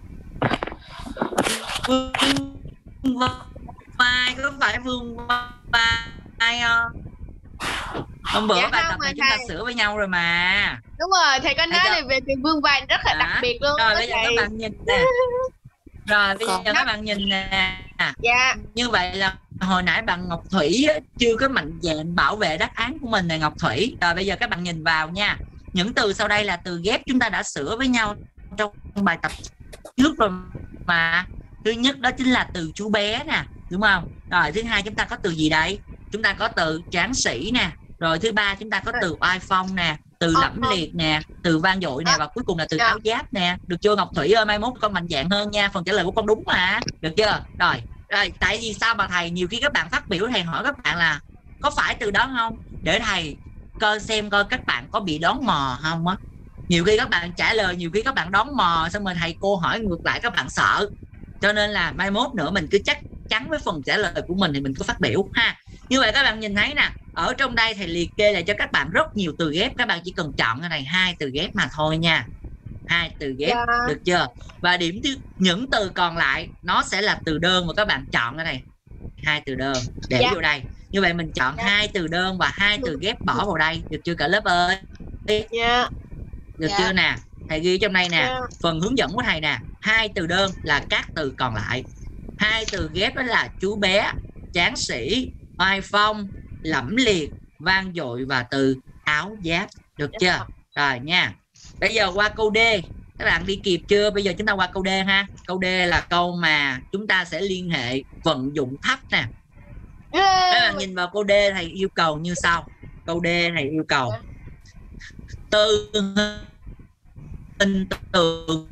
Vương vai có phải vương vai không? Hôm bữa Dạ bài không tập mà này chúng ta thầy. sửa với nhau rồi mà. Đúng rồi, thầy có nói Thấy chưa? này về từ vương vai rất là đặc biệt luôn Rồi đó bây giờ thầy. các bạn nhìn nè. Rồi bây giờ Còn- các bạn nhìn nè. Dạ. Như vậy là hồi nãy bạn Ngọc Thủy á, chưa có mạnh dạn bảo vệ đáp án của mình nè Ngọc Thủy. Rồi bây giờ các bạn nhìn vào nha. Những từ sau đây là từ ghép chúng ta đã sửa với nhau trong bài tập trước rồi mà. Thứ nhất đó chính là từ chú bé nè, đúng không? Rồi thứ hai chúng ta có từ gì đây? Chúng ta có từ tráng sĩ nè. Rồi thứ ba chúng ta có từ oai phong nè, từ lẫm liệt nè, từ vang dội nè, và cuối cùng là từ áo giáp nè. Được chưa Ngọc Thủy ơi? Mai mốt con mạnh dạn hơn nha, phần trả lời của con đúng mà. Được chưa? Rồi tại vì sao mà thầy nhiều khi các bạn phát biểu, thầy hỏi các bạn là có phải từ đó không, để thầy coi xem coi các bạn có bị đoán mò không á. Nhiều khi các bạn trả lời, nhiều khi các bạn đoán mò, xong rồi thầy cô hỏi ngược lại các bạn sợ. Cho nên là mai mốt nữa mình cứ chắc chắn với phần trả lời của mình thì mình cứ phát biểu ha. Như vậy các bạn nhìn thấy nè, ở trong đây thầy liệt kê lại cho các bạn rất nhiều từ ghép, các bạn chỉ cần chọn cái này 2 từ ghép mà thôi nha. 2 từ ghép, được chưa? Và điểm những từ còn lại nó sẽ là từ đơn mà các bạn chọn cái này 2 từ đơn để vô đây. Như vậy mình chọn 2 từ đơn và 2 từ ghép bỏ vào đây, được chưa cả lớp ơi? Được chưa nè? Thầy ghi trong đây nè, phần hướng dẫn của thầy nè. 2 từ đơn là các từ còn lại, 2 từ ghép đó là chú bé, tráng sĩ, oai phong, lẫm liệt, vang dội và từ áo giáp. Được chưa? Rồi nha. Bây giờ qua câu D. Các bạn đi kịp chưa? Bây giờ chúng ta qua câu D ha. Câu D là câu mà chúng ta sẽ liên hệ vận dụng thấp nè. Các bạn nhìn vào câu D, thầy yêu cầu như sau. Câu D thầy yêu cầu từ hình tượng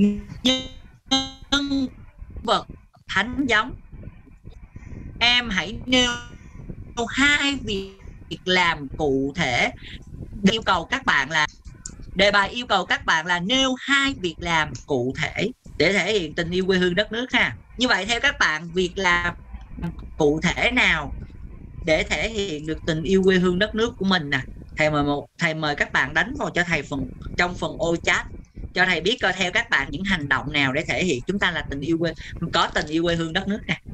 nhân vật thánh giống. Em hãy nêu 2 việc làm cụ thể. Yêu cầu các bạn là đề bài yêu cầu các bạn là nêu 2 việc làm cụ thể để thể hiện tình yêu quê hương đất nước ha. Như vậy theo các bạn, việc làm cụ thể nào để thể hiện được tình yêu quê hương đất nước của mình nè? Thầy mời các bạn đánh vào cho thầy trong phần ô chat, cho thầy biết coi theo các bạn những hành động nào để thể hiện chúng ta là có tình yêu quê hương đất nước nè.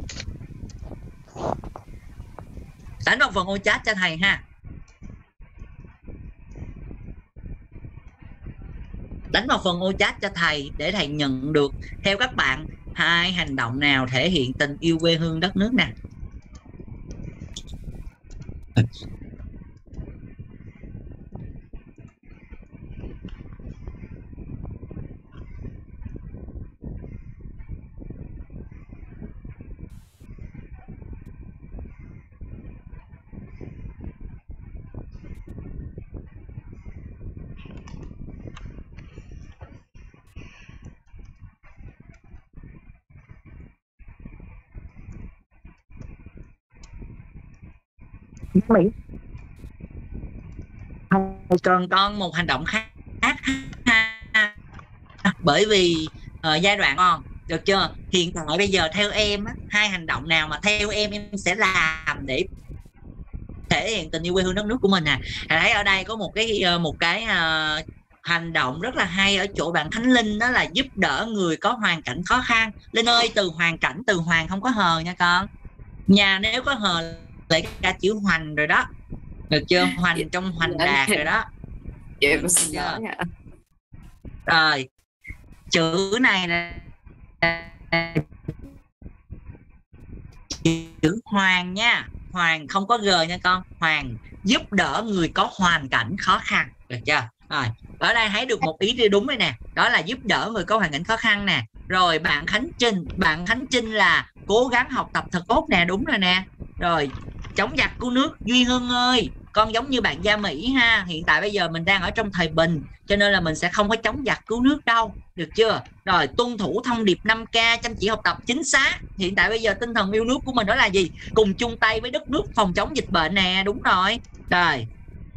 Đánh vào phần ô chat cho thầy ha. Đánh vào phần ô chat cho thầy để thầy nhận được theo các bạn 2 hành động nào thể hiện tình yêu quê hương đất nước nè. Còn con một hành động khác bởi vì giai đoạn con được chưa? Hiện tại bây giờ theo em 2 hành động nào mà theo em sẽ làm để thể hiện tình yêu quê hương đất nước của mình nè. Thấy ở đây có một cái hành động rất là hay ở chỗ bạn Khánh Linh, đó là giúp đỡ người có hoàn cảnh khó khăn. Linh ơi, từ hoàn cảnh, từ hoàn không có hờ nha con. Nhà nếu có hờ lại cả chữ hoành rồi đó. Được chưa? Hoành trong hoành đạt rồi đó. Rồi chữ này là chữ hoàng nha. Hoàng không có g nha con. Hoàng giúp đỡ người có hoàn cảnh khó khăn. Được chưa? Rồi ở đây thấy được một ý đi đúng rồi nè, đó là giúp đỡ người có hoàn cảnh khó khăn nè. Rồi bạn Khánh Trinh là cố gắng học tập thật tốt nè, đúng rồi nè. Rồi chống giặc cứu nước, Duy Hưng ơi, con giống như bạn Gia Mỹ ha. Hiện tại bây giờ mình đang ở trong thời bình, cho nên là mình sẽ không có chống giặc cứu nước đâu. Được chưa? Rồi tuân thủ thông điệp 5K, chăm chỉ học tập, chính xác. Hiện tại bây giờ tinh thần yêu nước của mình đó là gì? Cùng chung tay với đất nước phòng chống dịch bệnh nè. Đúng rồi. Rồi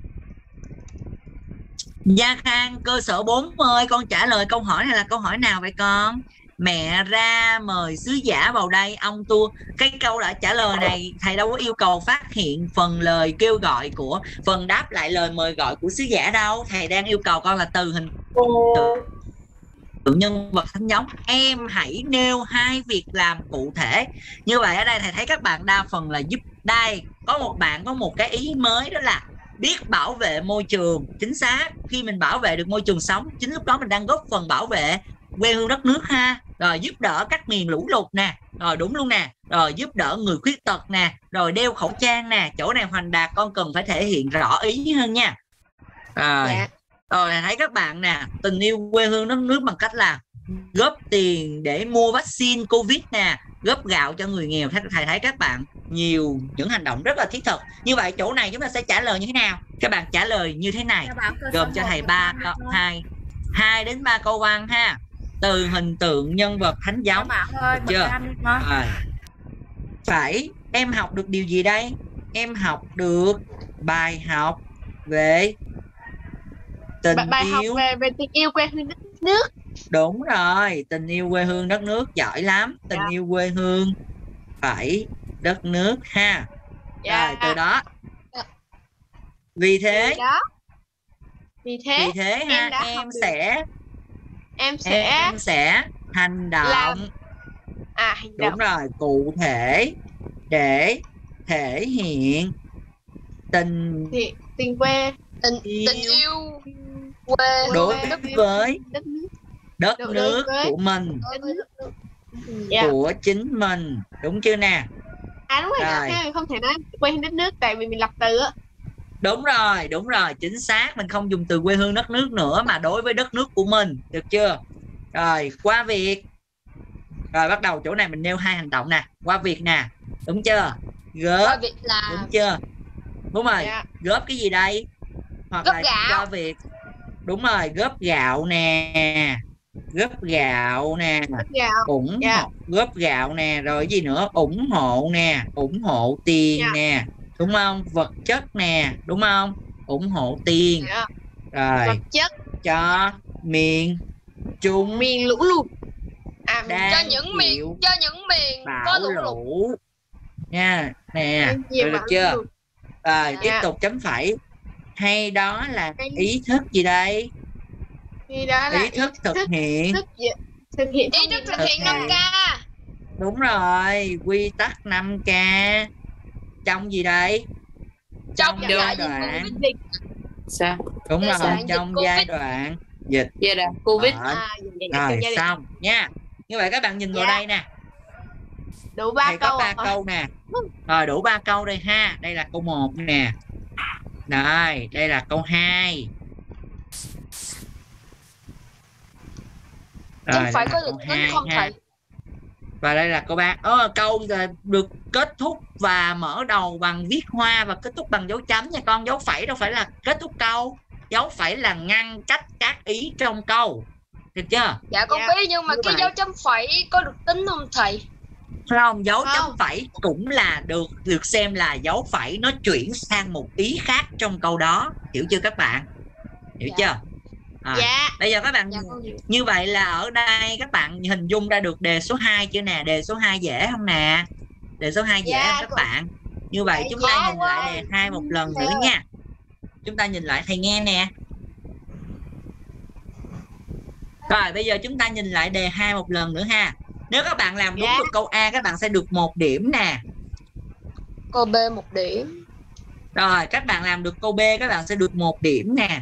Gia Khang cơ sở 4 ơi, con trả lời câu hỏi này là câu hỏi nào vậy con? Mẹ ra mời sứ giả vào đây, ông tua. Cái câu đã trả lời này thầy đâu có yêu cầu phát hiện phần lời kêu gọi của, phần đáp lại lời mời gọi của sứ giả đâu. Thầy đang yêu cầu con là từ hình nhân vật thánh giống. Em hãy nêu 2 việc làm cụ thể. Như vậy ở đây thầy thấy các bạn đa phần là giúp. Đây có một bạn có một cái ý mới, đó là biết bảo vệ môi trường. Chính xác, khi mình bảo vệ được môi trường sống, chính lúc đó mình đang góp phần bảo vệ quê hương đất nước ha. Rồi giúp đỡ các miền lũ lụt nè, rồi đúng luôn nè, rồi giúp đỡ người khuyết tật nè, rồi đeo khẩu trang nè. Chỗ này Hoành Đạt con cần phải thể hiện rõ ý hơn nha. Rồi rồi thấy các bạn nè, tình yêu quê hương đất nước bằng cách là góp tiền để mua vaccine Covid nè, góp gạo cho người nghèo. Thầy thấy các bạn nhiều những hành động rất là thiết thực. Như vậy chỗ này chúng ta sẽ trả lời như thế nào? Các bạn trả lời như thế này, gồm cho thầy 2 đến 3 câu văn ha, từ hình tượng nhân vật thánh giống. Được chưa? Rồi. Phải, em học được điều gì đây? Em học được bài học về tình yêu. Học về tình yêu quê hương đất nước. Đúng rồi, tình yêu quê hương đất nước, giỏi lắm. Tình yêu quê hương phải đất nước ha. Rồi từ đó. Vì thế ha, em sẽ hành động. Đúng rồi, cụ thể để thể hiện tình quê, tình yêu quê đối với đất nước của mình, của chính mình, đúng chưa nè? Đúng rồi. Mình không thể nói quê hương đất nước tại vì mình lập từ á. Đúng rồi, chính xác. Mình không dùng từ quê hương đất nước nữa mà đối với đất nước của mình, được chưa? Rồi qua việc. Rồi bắt đầu chỗ này mình nêu 2 hành động nè, qua việc nè, đúng chưa? Góp, đúng chưa? Đúng rồi, góp cái gì đây? Hoặc góp là gạo. Qua việc. Đúng rồi, góp gạo nè, góp gạo nè, ủng hộ, góp gạo nè, rồi cái gì nữa? Ủng hộ nè, ủng hộ tiền nè, đúng không? Vật chất nè, đúng không? Ủng hộ tiền. Rồi vật chất cho miền Trung, miền lũ lụt, cho những miền có lũ lụt nha nè, được chưa? Rồi tiếp tục chấm phẩy. Hay đó là ý thức gì đây? Ý thức thực hiện. Ý thức thực hiện 5K. Đúng rồi, quy tắc 5K. Trong gì đây? Trong giai đoạn sao? Đúng rồi, trong giai đoạn dịch. Giai đoạn Covid. Rồi xong nha. Như vậy các bạn nhìn vào đây nè. Đủ 3 câu. Có 3 câu nè. Rồi đủ 3 câu đây ha. Đây là câu 1 nè. Rồi, đây là câu 2. Rồi, phải có được tính không thầy? Và đây là câu 3. Câu được kết thúc và mở đầu bằng viết hoa và kết thúc bằng dấu chấm nha con. Dấu phẩy đâu phải là kết thúc câu. Dấu phẩy là ngăn cách các ý trong câu. Được chưa? Dạ con biết, nhưng mà cái dấu chấm phẩy có được tính không thầy? Không, dấu chấm phẩy cũng là được xem là dấu phẩy nó chuyển sang một ý khác trong câu đó. Hiểu chưa các bạn? Hiểu chưa? Bây giờ các bạn như vậy là ở đây các bạn hình dung ra được đề số 2 chưa nè? Đề số 2 dễ không nè? Đề số 2 dễ không các bạn? Như vậy chúng ta nhìn lại đề 2 một lần nữa nha. Chúng ta nhìn lại thầy nghe nè. Rồi bây giờ chúng ta nhìn lại đề 2 một lần nữa ha. Nếu các bạn làm đúng được câu A các bạn sẽ được 1 điểm nè. Câu B 1 điểm. Rồi các bạn làm được câu B các bạn sẽ được 1 điểm nè.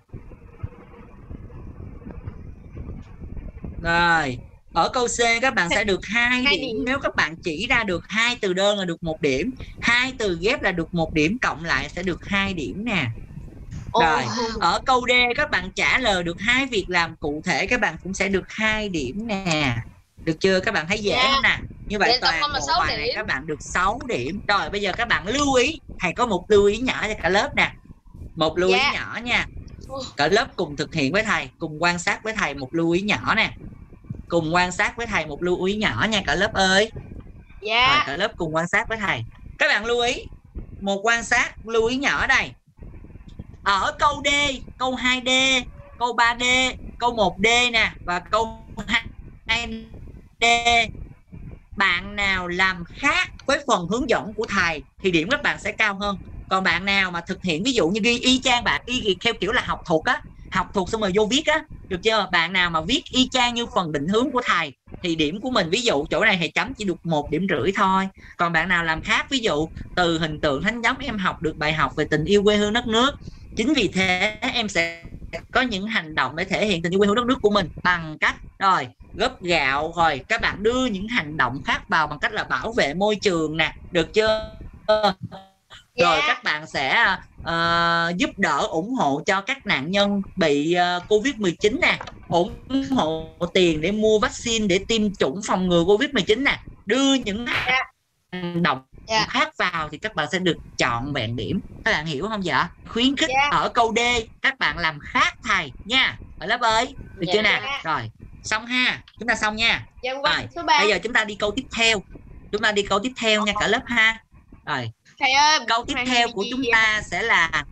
Rồi ở câu C các bạn sẽ được 2 điểm. Nếu các bạn chỉ ra được 2 từ đơn là được 1 điểm, 2 từ ghép là được 1 điểm, cộng lại sẽ được 2 điểm nè. Rồi ở câu D các bạn trả lời được 2 việc làm cụ thể các bạn cũng sẽ được 2 điểm nè. Được chưa? Các bạn thấy dễ không nè? Như vậy toàn bộ bài này các bạn được 6 điểm. Rồi bây giờ các bạn lưu ý, thầy có một lưu ý nhỏ cho cả lớp nè. Một lưu ý nhỏ nha. Cả lớp cùng thực hiện với thầy, cùng quan sát với thầy một lưu ý nhỏ nè. Cùng quan sát với thầy một lưu ý nhỏ nha cả lớp ơi. Rồi cả lớp cùng quan sát với thầy. Các bạn lưu ý một quan sát lưu ý nhỏ đây. Ở câu D, câu 2D, câu 3D, câu 1D nè và câu 2D, bạn nào làm khác với phần hướng dẫn của thầy thì điểm các bạn sẽ cao hơn. Còn bạn nào mà thực hiện ví dụ như ghi y chang bạn y theo kiểu là học thuộc á học thuộc xong rồi vô viết á, được chưa? Bạn nào mà viết y chang như phần định hướng của thầy thì điểm của mình, ví dụ chỗ này thầy chấm chỉ được 1,5 điểm thôi. Còn bạn nào làm khác, ví dụ từ hình tượng thánh giống em học được bài học về tình yêu quê hương đất nước, chính vì thế em sẽ có những hành động để thể hiện tình yêu quê hương đất nước của mình bằng cách rồi gấp gạo, rồi các bạn đưa những hành động khác vào bằng cách là bảo vệ môi trường nè, được chưa? Rồi các bạn sẽ giúp đỡ ủng hộ cho các nạn nhân bị Covid-19 nè, ủng hộ tiền để mua vaccine để tiêm chủng phòng ngừa Covid-19 nè, đưa những hành động khác vào thì các bạn sẽ được trọn vẹn điểm. Các bạn hiểu không dạ? Khuyến khích ở câu D các bạn làm khác thầy nha ở lớp ơi, được chưa nè? Rồi xong ha, chúng ta xong nha. Rồi bây giờ chúng ta đi câu tiếp theo, nha cả lớp ha. Rồi thầy ơi, câu tiếp theo của chúng ta sẽ là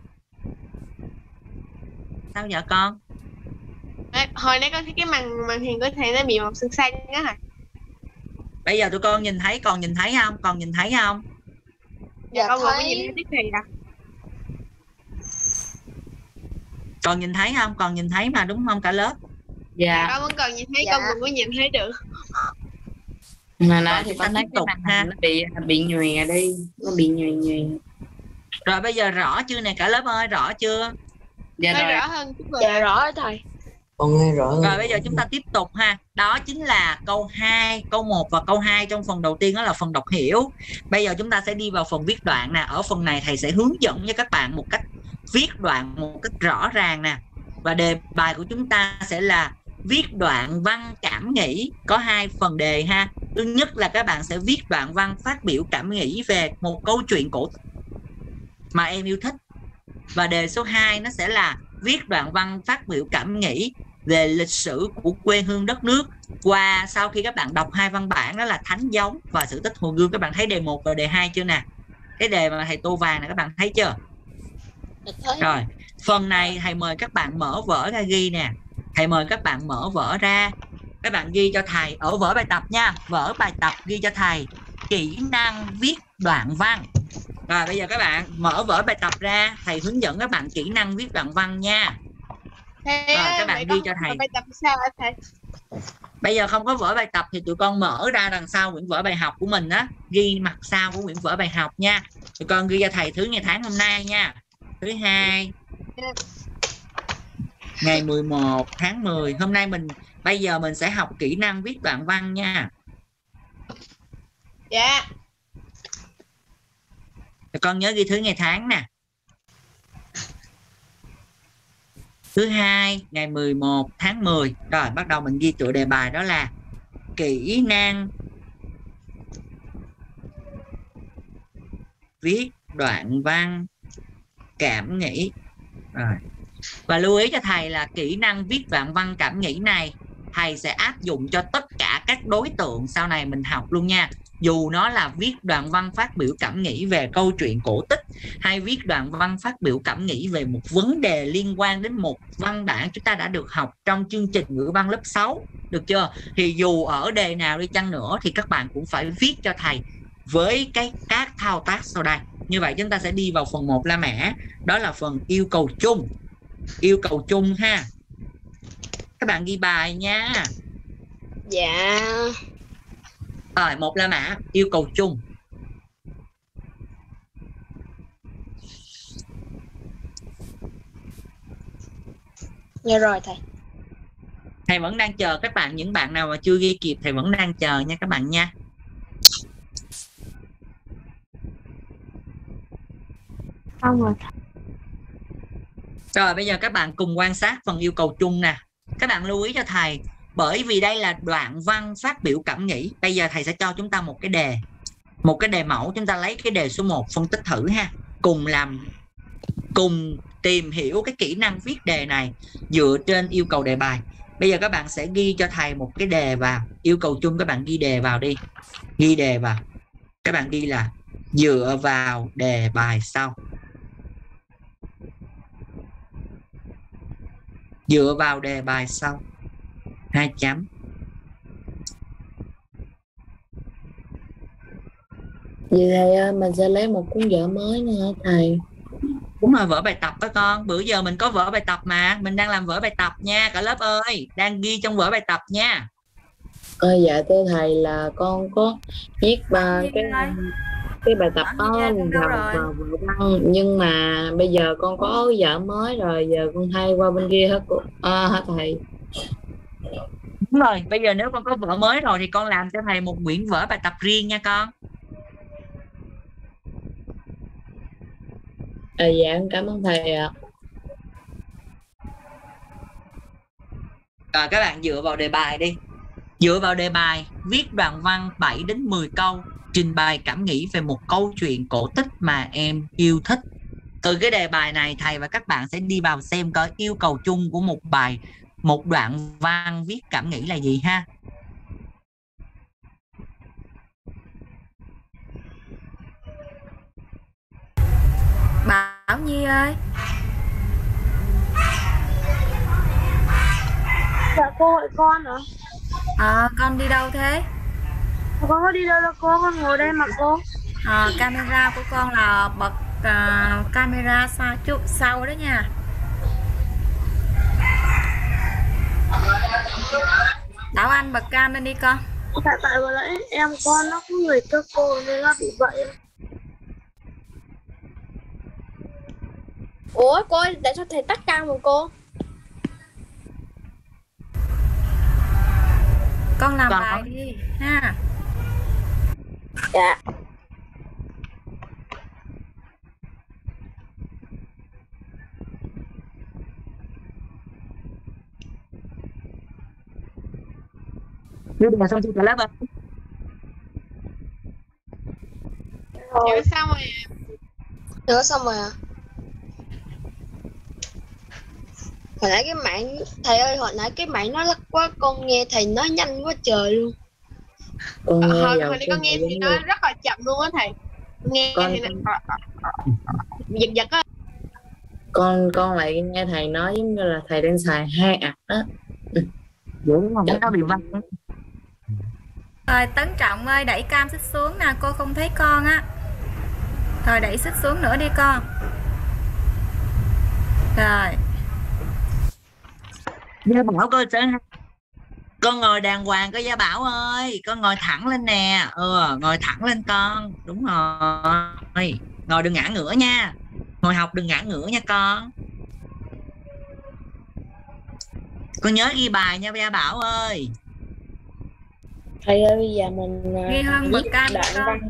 sao dạ con? Hồi nãy con thấy cái màn hình của thầy nó bị màu xanh xanh đó hả? Bây giờ tụi con nhìn thấy, còn nhìn thấy không? Dạ con vừa mới nhìn thấy thầy à. Còn nhìn thấy không? Còn nhìn thấy mà đúng không cả lớp? Dạ con vẫn còn nhìn thấy, con vừa mới nhìn thấy được. Mà nói thì con thấy tiếp tục ha. Nó bị nhòe đi, nó bị nhòe. Rồi bây giờ rõ chưa nè cả lớp ơi, rõ chưa? Dạ nói rồi. rõ hơn chút rồi. Dạ rõ thầy. Con nghe rõ hơn. Rồi bây giờ chúng ta tiếp tục ha. Đó chính là câu 2, câu 1 và câu 2 trong phần đầu tiên, đó là phần đọc hiểu. Bây giờ chúng ta sẽ đi vào phần viết đoạn nè. Ở phần này thầy sẽ hướng dẫn cho các bạn một cách viết đoạn một cách rõ ràng nè. Và đề bài của chúng ta sẽ là viết đoạn văn cảm nghĩ, có 2 phần đề ha. Thứ nhất là các bạn sẽ viết đoạn văn phát biểu cảm nghĩ về một câu chuyện cổ tích mà em yêu thích. Và đề số 2 nó sẽ là viết đoạn văn phát biểu cảm nghĩ về lịch sử của quê hương đất nước qua sau khi các bạn đọc 2 văn bản, đó là Thánh Giống và Sự Tích Hồ Gươm. Các bạn thấy đề 1 và đề 2 chưa nè? Cái đề mà thầy tô vàng này các bạn thấy chưa? Rồi phần này thầy mời các bạn mở vở ra ghi nè. Thầy mời các bạn mở vở ra, các bạn ghi cho thầy ở vở bài tập nha. Vở bài tập ghi cho thầy kỹ năng viết đoạn văn. Rồi bây giờ các bạn mở vở bài tập ra, thầy hướng dẫn các bạn kỹ năng viết đoạn văn nha. Thầy rồi các bạn ghi cho thầy. bài tập sao hả thầy? Bây giờ không có vở bài tập thì tụi con mở ra đằng sau quyển vở bài học của mình á, ghi mặt sau của quyển vở bài học nha. Tụi con ghi cho thầy thứ ngày tháng hôm nay nha. Thứ hai ngày 11 tháng 10. Hôm nay bây giờ mình sẽ học kỹ năng viết đoạn văn nha. Dạ. Tụi con nhớ ghi thứ ngày tháng nè. Thứ hai ngày 11 tháng 10. Rồi bắt đầu mình ghi tựa đề bài, đó là kỹ năng viết đoạn văn cảm nghĩ. Rồi. Và lưu ý cho thầy là kỹ năng viết đoạn văn cảm nghĩ này thầy sẽ áp dụng cho tất cả các đối tượng sau này mình học luôn nha. Dù nó là viết đoạn văn phát biểu cảm nghĩ về câu chuyện cổ tích, hay viết đoạn văn phát biểu cảm nghĩ về một vấn đề liên quan đến một văn bản chúng ta đã được học trong chương trình ngữ văn lớp 6, được chưa? Thì dù ở đề nào đi chăng nữa thì các bạn cũng phải viết cho thầy với các thao tác sau đây. Như vậy chúng ta sẽ đi vào phần 1 La Mã, đó là phần yêu cầu chung. Yêu cầu chung ha. Các bạn ghi bài nha. Dạ. Rồi 1 La Mã, yêu cầu chung. Dạ rồi thầy. Thầy vẫn đang chờ các bạn, những bạn nào mà chưa ghi kịp thầy vẫn đang chờ nha các bạn nha. Không rồi. Rồi bây giờ các bạn cùng quan sát phần yêu cầu chung nè. Các bạn lưu ý cho thầy, bởi vì đây là đoạn văn phát biểu cảm nghĩ. Bây giờ thầy sẽ cho chúng ta một cái đề mẫu. Chúng ta lấy cái đề số 1 phân tích thử ha. Cùng tìm hiểu cái kỹ năng viết đề này dựa trên yêu cầu đề bài. Bây giờ các bạn sẽ ghi cho thầy một cái đề vào. Yêu cầu chung các bạn ghi đề vào đi. Ghi đề vào. Các bạn ghi là dựa vào đề bài sau. Dựa vào đề bài sau. 2 chấm. Vậy thầy ơi, mình sẽ lấy một cuốn vở mới nữa hả thầy? Đúng rồi, vở bài tập đó con. Bữa giờ mình có vở bài tập mà. Mình đang làm vở bài tập nha cả lớp ơi. Đang ghi trong vở bài tập nha. Dạ thưa thầy là con có viết ba cái bài tập đó vào vở văn, nhưng mà bây giờ con có vở mới rồi, giờ con thay qua bên kia hết hả thầy? Đúng rồi, bây giờ nếu con có vở mới rồi thì con làm cho thầy một quyển vở bài tập riêng nha con. Dạ em cảm ơn thầy ạ. Rồi các bạn dựa vào đề bài đi. Dựa vào đề bài, viết đoạn văn 7 đến 10 câu, trình bày cảm nghĩ về một câu chuyện cổ tích mà em yêu thích. Từ cái đề bài này thầy và các bạn sẽ đi vào xem coi yêu cầu chung của một đoạn văn viết cảm nghĩ là gì ha. Bảo Nhi ơi. Dạ cô gọi con hả? Con đi đâu thế? Con có đi đâu đâu cô, con ngồi đây mà cô. Camera của con là bật camera sau đó nha. Bảo Anh bật cam lên đi con. Tại vừa nãy em con nó có người cho cô nên nó bị vậy. Ủa cô ơi, tại sao thầy tắt cam rồi cô? Con làm bài đi ha. Dạ. Đưa bài xong chưa cả lớp ơi? Dạ xong rồi. Nữa xong rồi à? Hồi nãy cái mạng, thầy ơi, hồi nãy cái mạng nó lắc quá, con nghe thầy nói nhanh quá trời luôn. Hồi nãy con nghe thì nó rất là chậm luôn á thầy. Nghe thì giật giật á. Con lại nghe thầy nói giống như là thầy đang xài 2 ạc đó. Đúng không? Nó bị văng. Rồi Tấn Trọng ơi, đẩy cam xích xuống nè, cô không thấy con á. Rồi đẩy xích xuống nữa đi con. Rồi. Gia Bảo coi sẽ con ngồi đàng hoàng coi Gia Bảo ơi, con ngồi thẳng lên nè. Ngồi thẳng lên con. Đúng rồi. Ngồi đừng ngã ngửa nha. Ngồi học đừng ngã ngửa nha con. Con nhớ ghi bài nha Gia Bảo ơi. Thầy ơi bây giờ mình ghi hơn bậc cam con.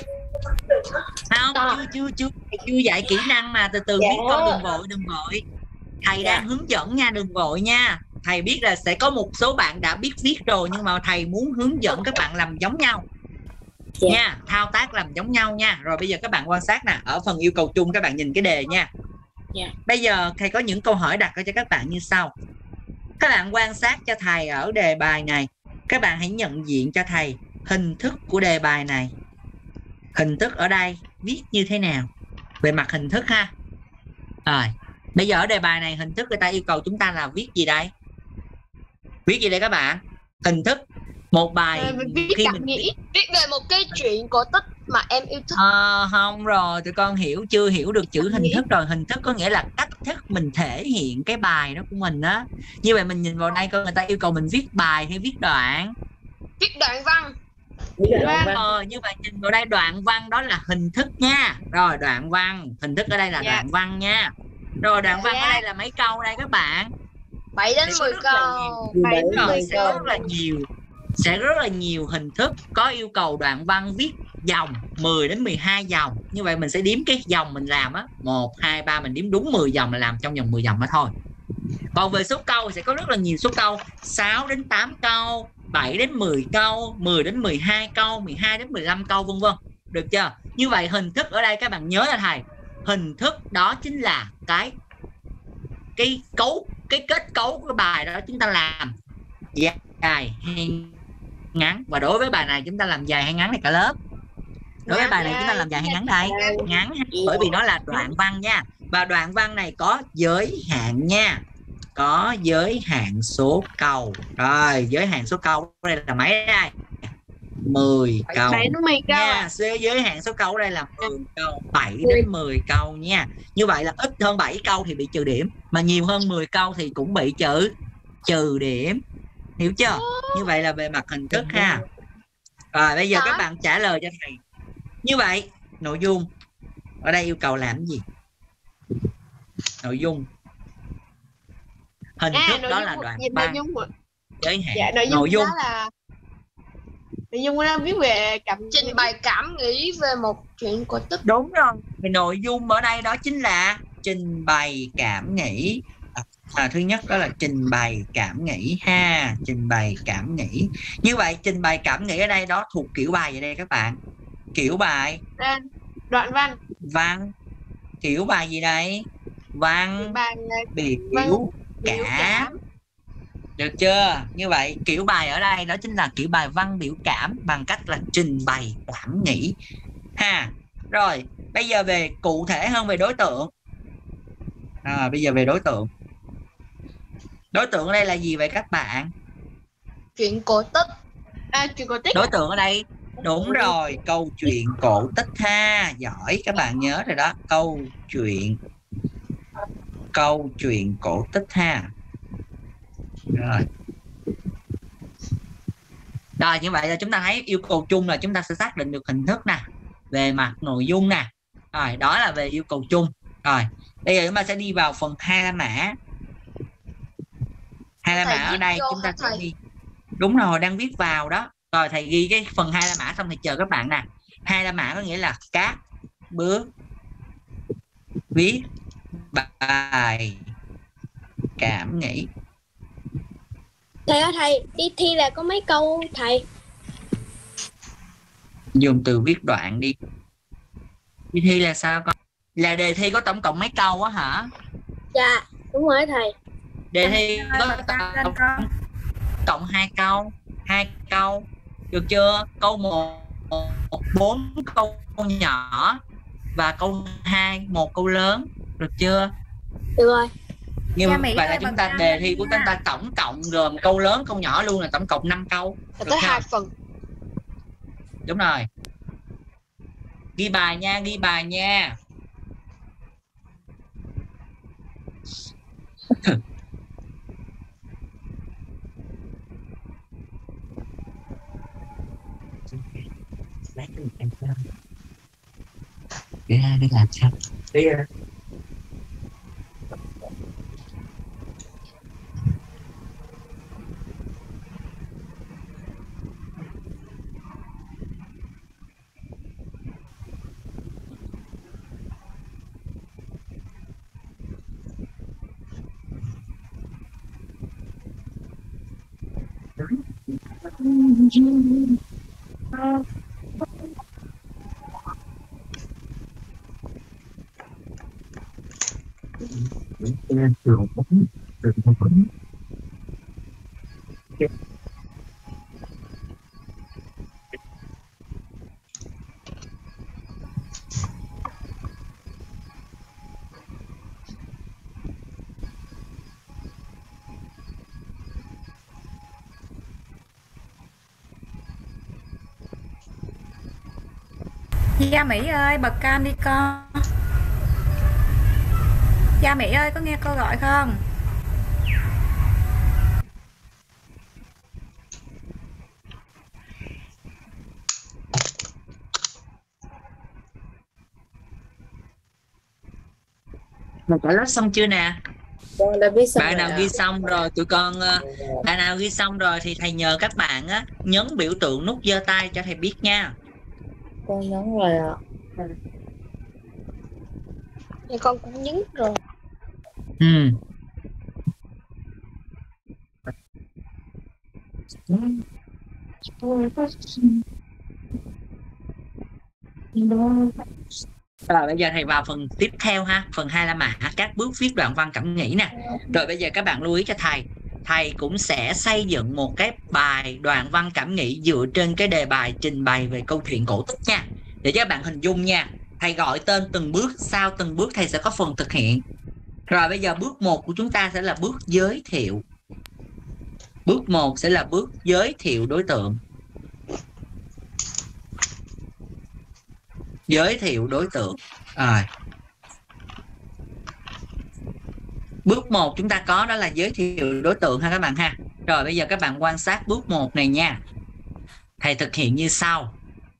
Không, chưa dạy kỹ năng mà từ từ viết con, đừng vội. Thầy đang hướng dẫn nha, đừng vội nha. Thầy biết là sẽ có một số bạn đã biết viết rồi, nhưng mà thầy muốn hướng dẫn các bạn làm giống nhau nha, thao tác làm giống nhau nha. Rồi bây giờ các bạn quan sát nè, ở phần yêu cầu chung các bạn nhìn cái đề nha. Bây giờ thầy có những câu hỏi đặt ra cho các bạn như sau. Các bạn quan sát cho thầy ở đề bài này. Các bạn hãy nhận diện cho thầy hình thức của đề bài này. Hình thức ở đây viết như thế nào về mặt hình thức ha. Rồi bây giờ ở đề bài này hình thức người ta yêu cầu chúng ta là viết gì đây? Viết gì đây các bạn? Hình thức một bài viết cảm nghĩ, viết về một cái chuyện cổ tích mà em yêu thích. Không rồi, tụi con chưa hiểu được chữ hình thức rồi. Hình thức có nghĩa là cách thức mình thể hiện cái bài đó của mình á. Như vậy mình nhìn vào đây coi người ta yêu cầu mình viết bài hay viết đoạn? Viết đoạn văn. Như vậy nhìn vào đây đoạn văn đó là hình thức nha. Rồi đoạn văn, hình thức ở đây là đoạn văn nha. Rồi đoạn văn ở đây là mấy câu đây các bạn? 7 đến 10 câu. 7 đến 10 câu. Sẽ rất là nhiều hình thức có yêu cầu đoạn văn viết dòng 10 đến 12 dòng. Như vậy mình sẽ đếm cái dòng mình làm á, 1 2 3 mình đếm đúng 10 dòng là làm trong vòng 10 dòng đó thôi. Còn về số câu sẽ có rất là nhiều số câu, 6 đến 8 câu, 7 đến 10 câu, 10 đến 12 câu, 12 đến 15 câu vân vân. Được chưa? Như vậy hình thức ở đây các bạn nhớ là thầy, hình thức đó chính là cái kết cấu của bài đó chúng ta làm dài hay ngắn. Và đối với bài này chúng ta làm dài hay ngắn này cả lớp? Đối với bài này chúng ta làm dài hay ngắn đây? Ngắn, bởi vì nó là đoạn văn nha. Và đoạn văn này có giới hạn nha. Có giới hạn số câu. Rồi giới hạn số câu đây là mấy đây? 10 câu 7 đến 10 câu nha. Giới hạn số câu ở đây là 10 câu, 7 đến 10 câu nha. Như vậy là ít hơn 7 câu thì bị trừ điểm, mà nhiều hơn 10 câu thì cũng bị trừ điểm, hiểu chưa? Như vậy là về mặt hình thức ha. Rồi bây giờ các bạn trả lời cho thầy. Như vậy nội dung ở đây yêu cầu làm gì? Nội dung hình thức đó là đoạn văn, giới hạn nội dung là nội dung nó viết về trình bày cảm nghĩ về một chuyện cổ tích. Đúng rồi, nội dung ở đây đó chính là trình bày cảm nghĩ. Thứ nhất đó là trình bày cảm nghĩ ha, trình bày cảm nghĩ. Như vậy trình bày cảm nghĩ ở đây đó thuộc kiểu bài gì đây các bạn? Kiểu bài đoạn văn. Kiểu bài gì đây? Văn biểu cảm. Được chưa? Như vậy kiểu bài ở đây đó chính là kiểu bài văn biểu cảm bằng cách là trình bày cảm nghĩ ha. Rồi bây giờ về cụ thể hơn về đối tượng. Bây giờ về đối tượng. Đối tượng ở đây là gì vậy các bạn? Chuyện cổ tích. Chuyện cổ tích. Đối tượng ở đây đúng rồi, câu chuyện cổ tích ha. Giỏi, các bạn nhớ rồi đó. Câu chuyện cổ tích ha. Rồi như vậy là chúng ta thấy yêu cầu chung là chúng ta sẽ xác định được hình thức nè, về mặt nội dung nè. Rồi đó là về yêu cầu chung. Rồi bây giờ chúng ta sẽ đi vào phần 2 la mã. 2 la mã ở đây chúng ta sẽ đi. Đúng rồi, đang viết vào đó. Rồi thầy ghi cái phần 2 la mã xong thì chờ các bạn nè. 2 la mã có nghĩa là các bước viết bài cảm nghĩ. Thầy ơi thầy, đi thi là có mấy câu thầy? Dùng từ viết đoạn đi. Đi thi là sao con? Là đề thi có tổng cộng mấy câu á hả? Dạ, đúng rồi thầy. Đề thi có tổng cộng 2 câu. 2 câu. Được chưa? Câu 1 4 câu nhỏ và câu 2 1 câu lớn. Được chưa? Được rồi. Như vậy là chúng ta đề thi của chúng ta tổng cộng gồm câu lớn câu nhỏ luôn là tổng cộng 5 câu. Tới 2 phần. Đúng rồi. Ghi bài nha, ghi bài nha. Đi làm sao? Đi ra. Gia Mỹ ơi, bật cam đi con. Gia Mỹ ơi, có nghe cô gọi không? Bạn đã lót xong chưa nè? Con đã viết xong. Bạn nào ghi xong rồi tụi con bạn nào ghi xong rồi thì thầy nhờ các bạn á nhấn biểu tượng nút giơ tay cho thầy biết nha. Con nhấn rồi ạ. Thì con cũng nhấn rồi. Rồi bây giờ thầy vào phần tiếp theo ha, phần 2 la mã, các bước viết đoạn văn cảm nghĩ nè. Rồi bây giờ các bạn lưu ý cho thầy cũng sẽ xây dựng một cái bài đoạn văn cảm nghĩ dựa trên cái đề bài trình bày về câu chuyện cổ tích nha, để cho các bạn hình dung nha. Thầy gọi tên từng bước, sau từng bước thầy sẽ có phần thực hiện. Rồi bây giờ bước 1 của chúng ta sẽ là bước giới thiệu. Bước 1 sẽ là bước giới thiệu đối tượng. Giới thiệu đối tượng. Rồi. Bước 1 chúng ta có đó là giới thiệu đối tượng ha các bạn ha. Rồi bây giờ các bạn quan sát bước 1 này nha. Thầy thực hiện như sau.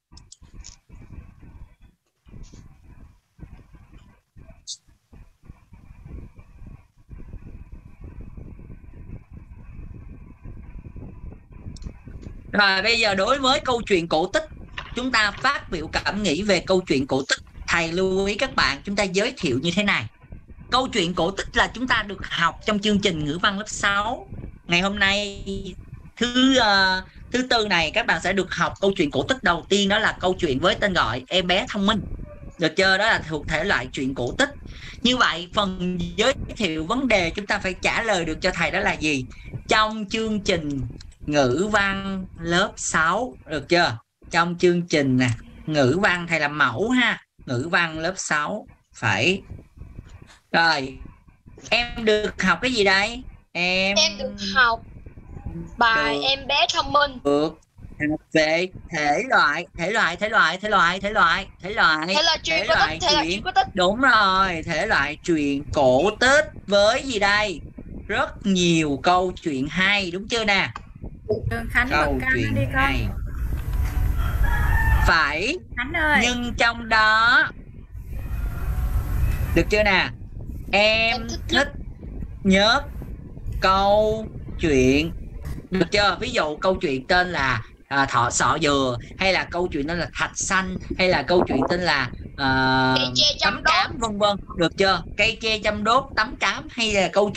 Rồi bây giờ đối với câu chuyện cổ tích, chúng ta phát biểu cảm nghĩ về câu chuyện cổ tích. Thầy lưu ý các bạn, chúng ta giới thiệu như thế này. Câu chuyện cổ tích là chúng ta được học trong chương trình ngữ văn lớp 6. Ngày hôm nay thứ tư này các bạn sẽ được học câu chuyện cổ tích đầu tiên, đó là câu chuyện với tên gọi Em bé thông minh. Được chưa? Đó là thuộc thể loại chuyện cổ tích. Như vậy phần giới thiệu vấn đề chúng ta phải trả lời được cho thầy đó là gì? Trong chương trình ngữ văn lớp 6, được chưa? Trong chương trình nè, ngữ văn thầy làm mẫu ha. Ngữ văn lớp 6 phải. Rồi, em được học cái gì đây? Em được học bài Em bé thông minh. Được học về thể loại chuyện cổ tích. Đúng rồi, thể loại chuyện cổ tích với gì đây? Rất nhiều câu chuyện hay, đúng chưa nè? Câu chuyện hay. Phải. Khánh ơi. Nhưng trong đó, được chưa nè? Em thích nhất câu chuyện, được chưa? Ví dụ câu chuyện tên là Thọ Sọ Dừa, hay là câu chuyện tên là Thạch Xanh, hay là câu chuyện tên là Tắm Cám, vân vân, được chưa? Cây tre chăm đốt, tắm cám, hay là câu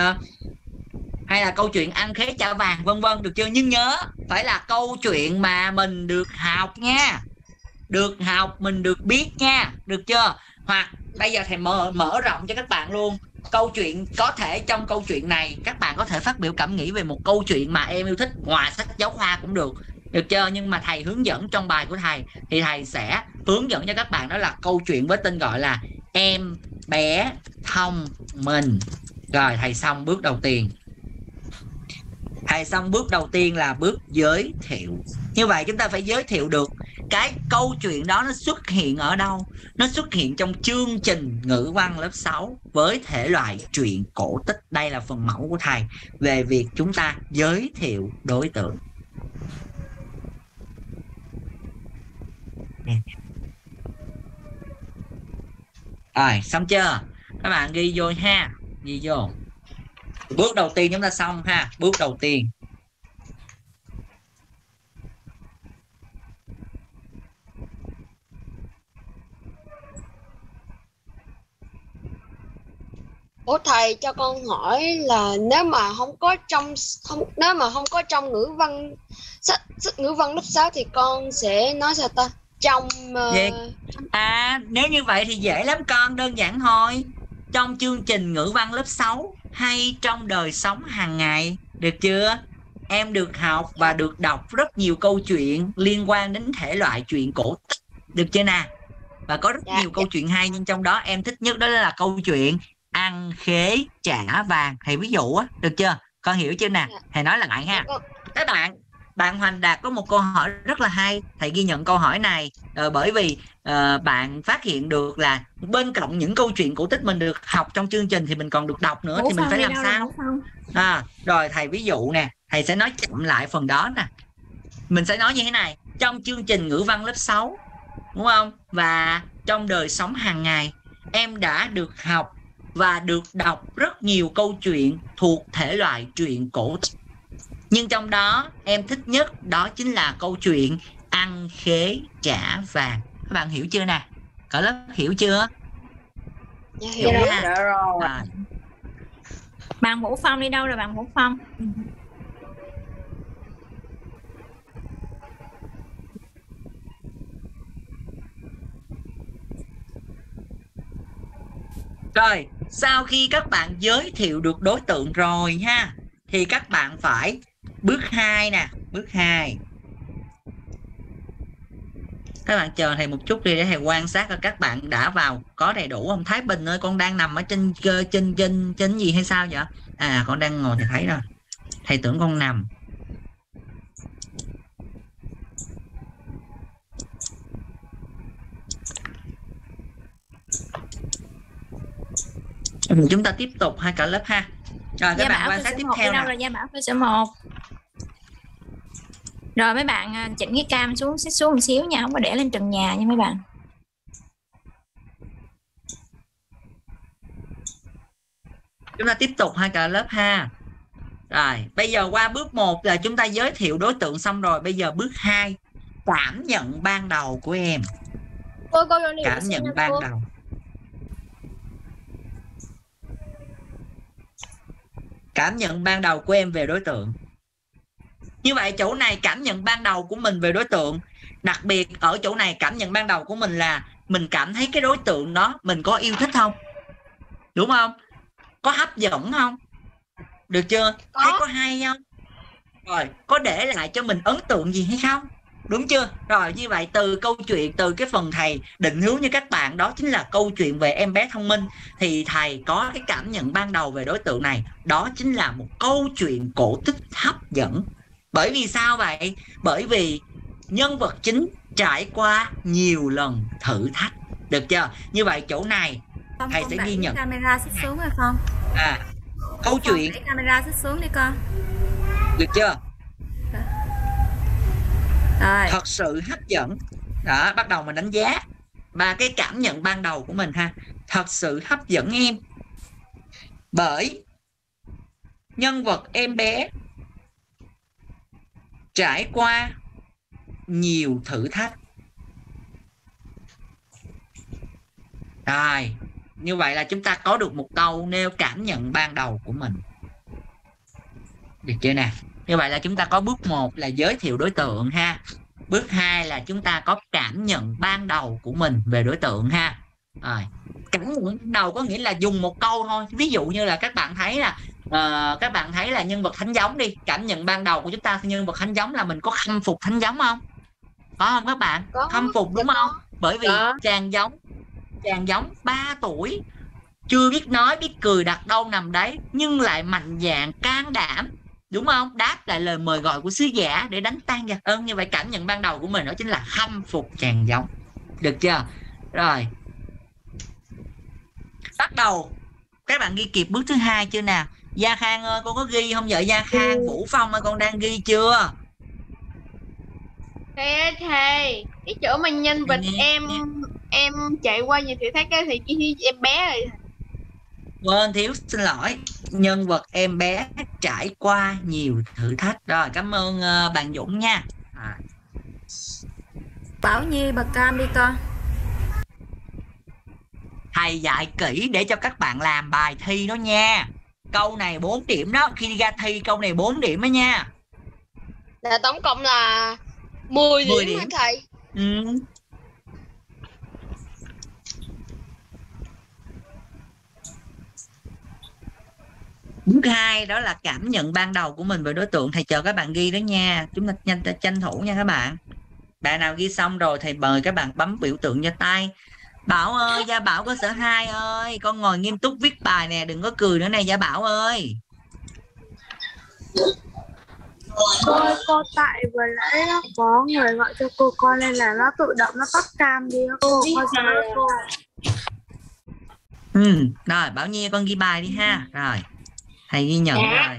chuyện ăn khế chả vàng, vân vân, được chưa? Nhưng nhớ phải là câu chuyện mà mình được học nha, được học mình được biết nha, được chưa? Hoặc bây giờ thầy mở rộng cho các bạn luôn. Câu chuyện có thể trong câu chuyện này các bạn có thể phát biểu cảm nghĩ về một câu chuyện mà em yêu thích ngoài sách giáo khoa cũng được, được chưa? Nhưng mà thầy hướng dẫn trong bài của thầy thì thầy sẽ hướng dẫn cho các bạn đó là câu chuyện với tên gọi là Em bé thông minh. Rồi thầy xong bước đầu tiên. Thầy xong bước đầu tiên là bước giới thiệu. Như vậy chúng ta phải giới thiệu được cái câu chuyện đó nó xuất hiện ở đâu. Nó xuất hiện trong chương trình ngữ văn lớp 6 với thể loại truyện cổ tích. Đây là phần mẫu của thầy về việc chúng ta giới thiệu đối tượng. Rồi, xong chưa? Các bạn ghi vô ha. Ghi vô. Bước đầu tiên chúng ta xong ha. Bước đầu tiên. Ủa thầy cho con hỏi là nếu mà không có trong ngữ văn sách ngữ văn lớp 6 thì con sẽ nói sao ta? Trong nếu như vậy thì dễ lắm con, đơn giản thôi. Trong chương trình ngữ văn lớp 6 hay trong đời sống hàng ngày, được chưa? Em được học và được đọc rất nhiều câu chuyện liên quan đến thể loại chuyện cổ tích, được chưa nè? Và có rất nhiều câu chuyện hay, nhưng trong đó em thích nhất đó là câu chuyện Ăn khế trả vàng. Thầy ví dụ á, được chưa? Con hiểu chưa nè? Thầy nói lại ha. Các bạn Hoành Đạt có một câu hỏi rất là hay. Thầy ghi nhận câu hỏi này bởi vì bạn phát hiện được là bên cạnh những câu chuyện cổ tích mình được học trong chương trình thì mình còn được đọc nữa. Thì mình phải làm sao? Rồi thầy ví dụ nè. Thầy sẽ nói chậm lại phần đó nè. Mình sẽ nói như thế này. Trong chương trình ngữ văn lớp 6, đúng không? Và trong đời sống hàng ngày, em đã được học và được đọc rất nhiều câu chuyện thuộc thể loại truyện cổ tích. Nhưng trong đó em thích nhất đó chính là câu chuyện Ăn khế trả vàng. Các bạn hiểu chưa nè? Cả lớp hiểu chưa? Hiểu rồi. Bạn Vũ Phong đi đâu rồi bạn Vũ Phong? Rồi, sau khi các bạn giới thiệu được đối tượng rồi ha, thì các bạn phải bước 2 nè, bước 2. Các bạn chờ thầy một chút đi để thầy quan sát coi các bạn đã vào có đầy đủ không. Thái Bình ơi, con đang nằm ở trên gì hay sao vậy? À, con đang ngồi thì thấy rồi. Thầy tưởng con nằm. Chúng ta tiếp tục hai cả lớp ha. Rồi các bạn quan sát tiếp theo nào. Rồi Gia Bảo cơ sở 1. Rồi mấy bạn chỉnh cái cam xuống, xích xuống một xíu nha, không có để lên trần nhà nha mấy bạn. Chúng ta tiếp tục hai cả lớp ha. Rồi, bây giờ qua bước 1 là chúng ta giới thiệu đối tượng xong rồi. Bây giờ bước 2, cảm nhận ban đầu của em. Cảm nhận ban đầu. Cảm nhận ban đầu của em về đối tượng. Như vậy chỗ này cảm nhận ban đầu của mình về đối tượng. Đặc biệt ở chỗ này cảm nhận ban đầu của mình là mình cảm thấy cái đối tượng đó mình có yêu thích không? Đúng không? Có hấp dẫn không? Được chưa? Thấy có hay không? Rồi, có để lại cho mình ấn tượng gì hay không? Đúng chưa? Rồi, như vậy từ câu chuyện, từ cái phần thầy định hướng như các bạn, đó chính là câu chuyện về em bé thông minh. Thì thầy có cái cảm nhận ban đầu về đối tượng này. Đó chính là một câu chuyện cổ tích hấp dẫn. Bởi vì sao vậy? Bởi vì nhân vật chính trải qua nhiều lần thử thách. Được chưa? Như vậy chỗ này thầy sẽ ghi nhận. Camera xích xuống rồi Phong. Câu chuyện. Để camera xích xuống đi con. Được chưa? Rồi. Thật sự hấp dẫn. Đó, bắt đầu mình đánh giá. Và cái cảm nhận ban đầu của mình ha. Thật sự hấp dẫn em. Bởi nhân vật em bé trải qua nhiều thử thách. Rồi, như vậy là chúng ta có được một câu nêu cảm nhận ban đầu của mình. Được chưa nè? Như vậy là chúng ta có bước 1 là giới thiệu đối tượng ha. Bước 2 là chúng ta có cảm nhận ban đầu của mình về đối tượng ha. Rồi, cảm nhận ban đầu có nghĩa là dùng một câu thôi. Ví dụ như là các bạn thấy là nhân vật thánh giống đi. Cảm nhận ban đầu của chúng ta nhân vật thánh giống là mình có khâm phục thánh giống không? Có không các bạn? Có. Khâm phục đúng không? Bởi vì chàng giống 3 tuổi, chưa biết nói biết cười đặt đâu nằm đấy, nhưng lại mạnh dạn can đảm, đúng không? Đáp lại lời mời gọi của sứ giả để đánh tan giặc ân. Như vậy cảm nhận ban đầu của mình đó chính là khâm phục chàng giống. Được chưa? Rồi, bắt đầu. Các bạn ghi kịp bước thứ 2 chưa nào? Gia Khang ơi, con có ghi không vậy Gia Khang? Vũ Phong ơi, con đang ghi chưa? Thầy, cái chỗ mà nhân vật em chạy qua nhiều thử thách thì chỉ em bé rồi. Quên thiếu, xin lỗi. Nhân vật em bé trải qua nhiều thử thách. Rồi, cảm ơn bạn Dũng nha. Bảo Nhi bật cam đi con. Thầy dạy kỹ để cho các bạn làm bài thi đó nha. Câu này 4 điểm đó. Khi đi ra thi câu này 4 điểm đó nha. Là tổng cộng là 10 điểm hả thầy? Bước 2 đó là cảm nhận ban đầu của mình về đối tượng. Thầy chờ các bạn ghi đó nha. Chúng ta nhanh tranh thủ nha các bạn. Bạn nào ghi xong rồi thì mời các bạn bấm biểu tượng giơ tay. Bảo ơi, Gia Bảo cơ sở 2 ơi, con ngồi nghiêm túc viết bài nè, đừng có cười nữa nè Gia Bảo ơi. Cô tại vừa nãy nó có người gọi cho cô con nên là nó tự động nó tắt cam đi cô xin lỗi cô. Rồi Bảo Nhi con ghi bài đi ha. Rồi thầy ghi nhận rồi.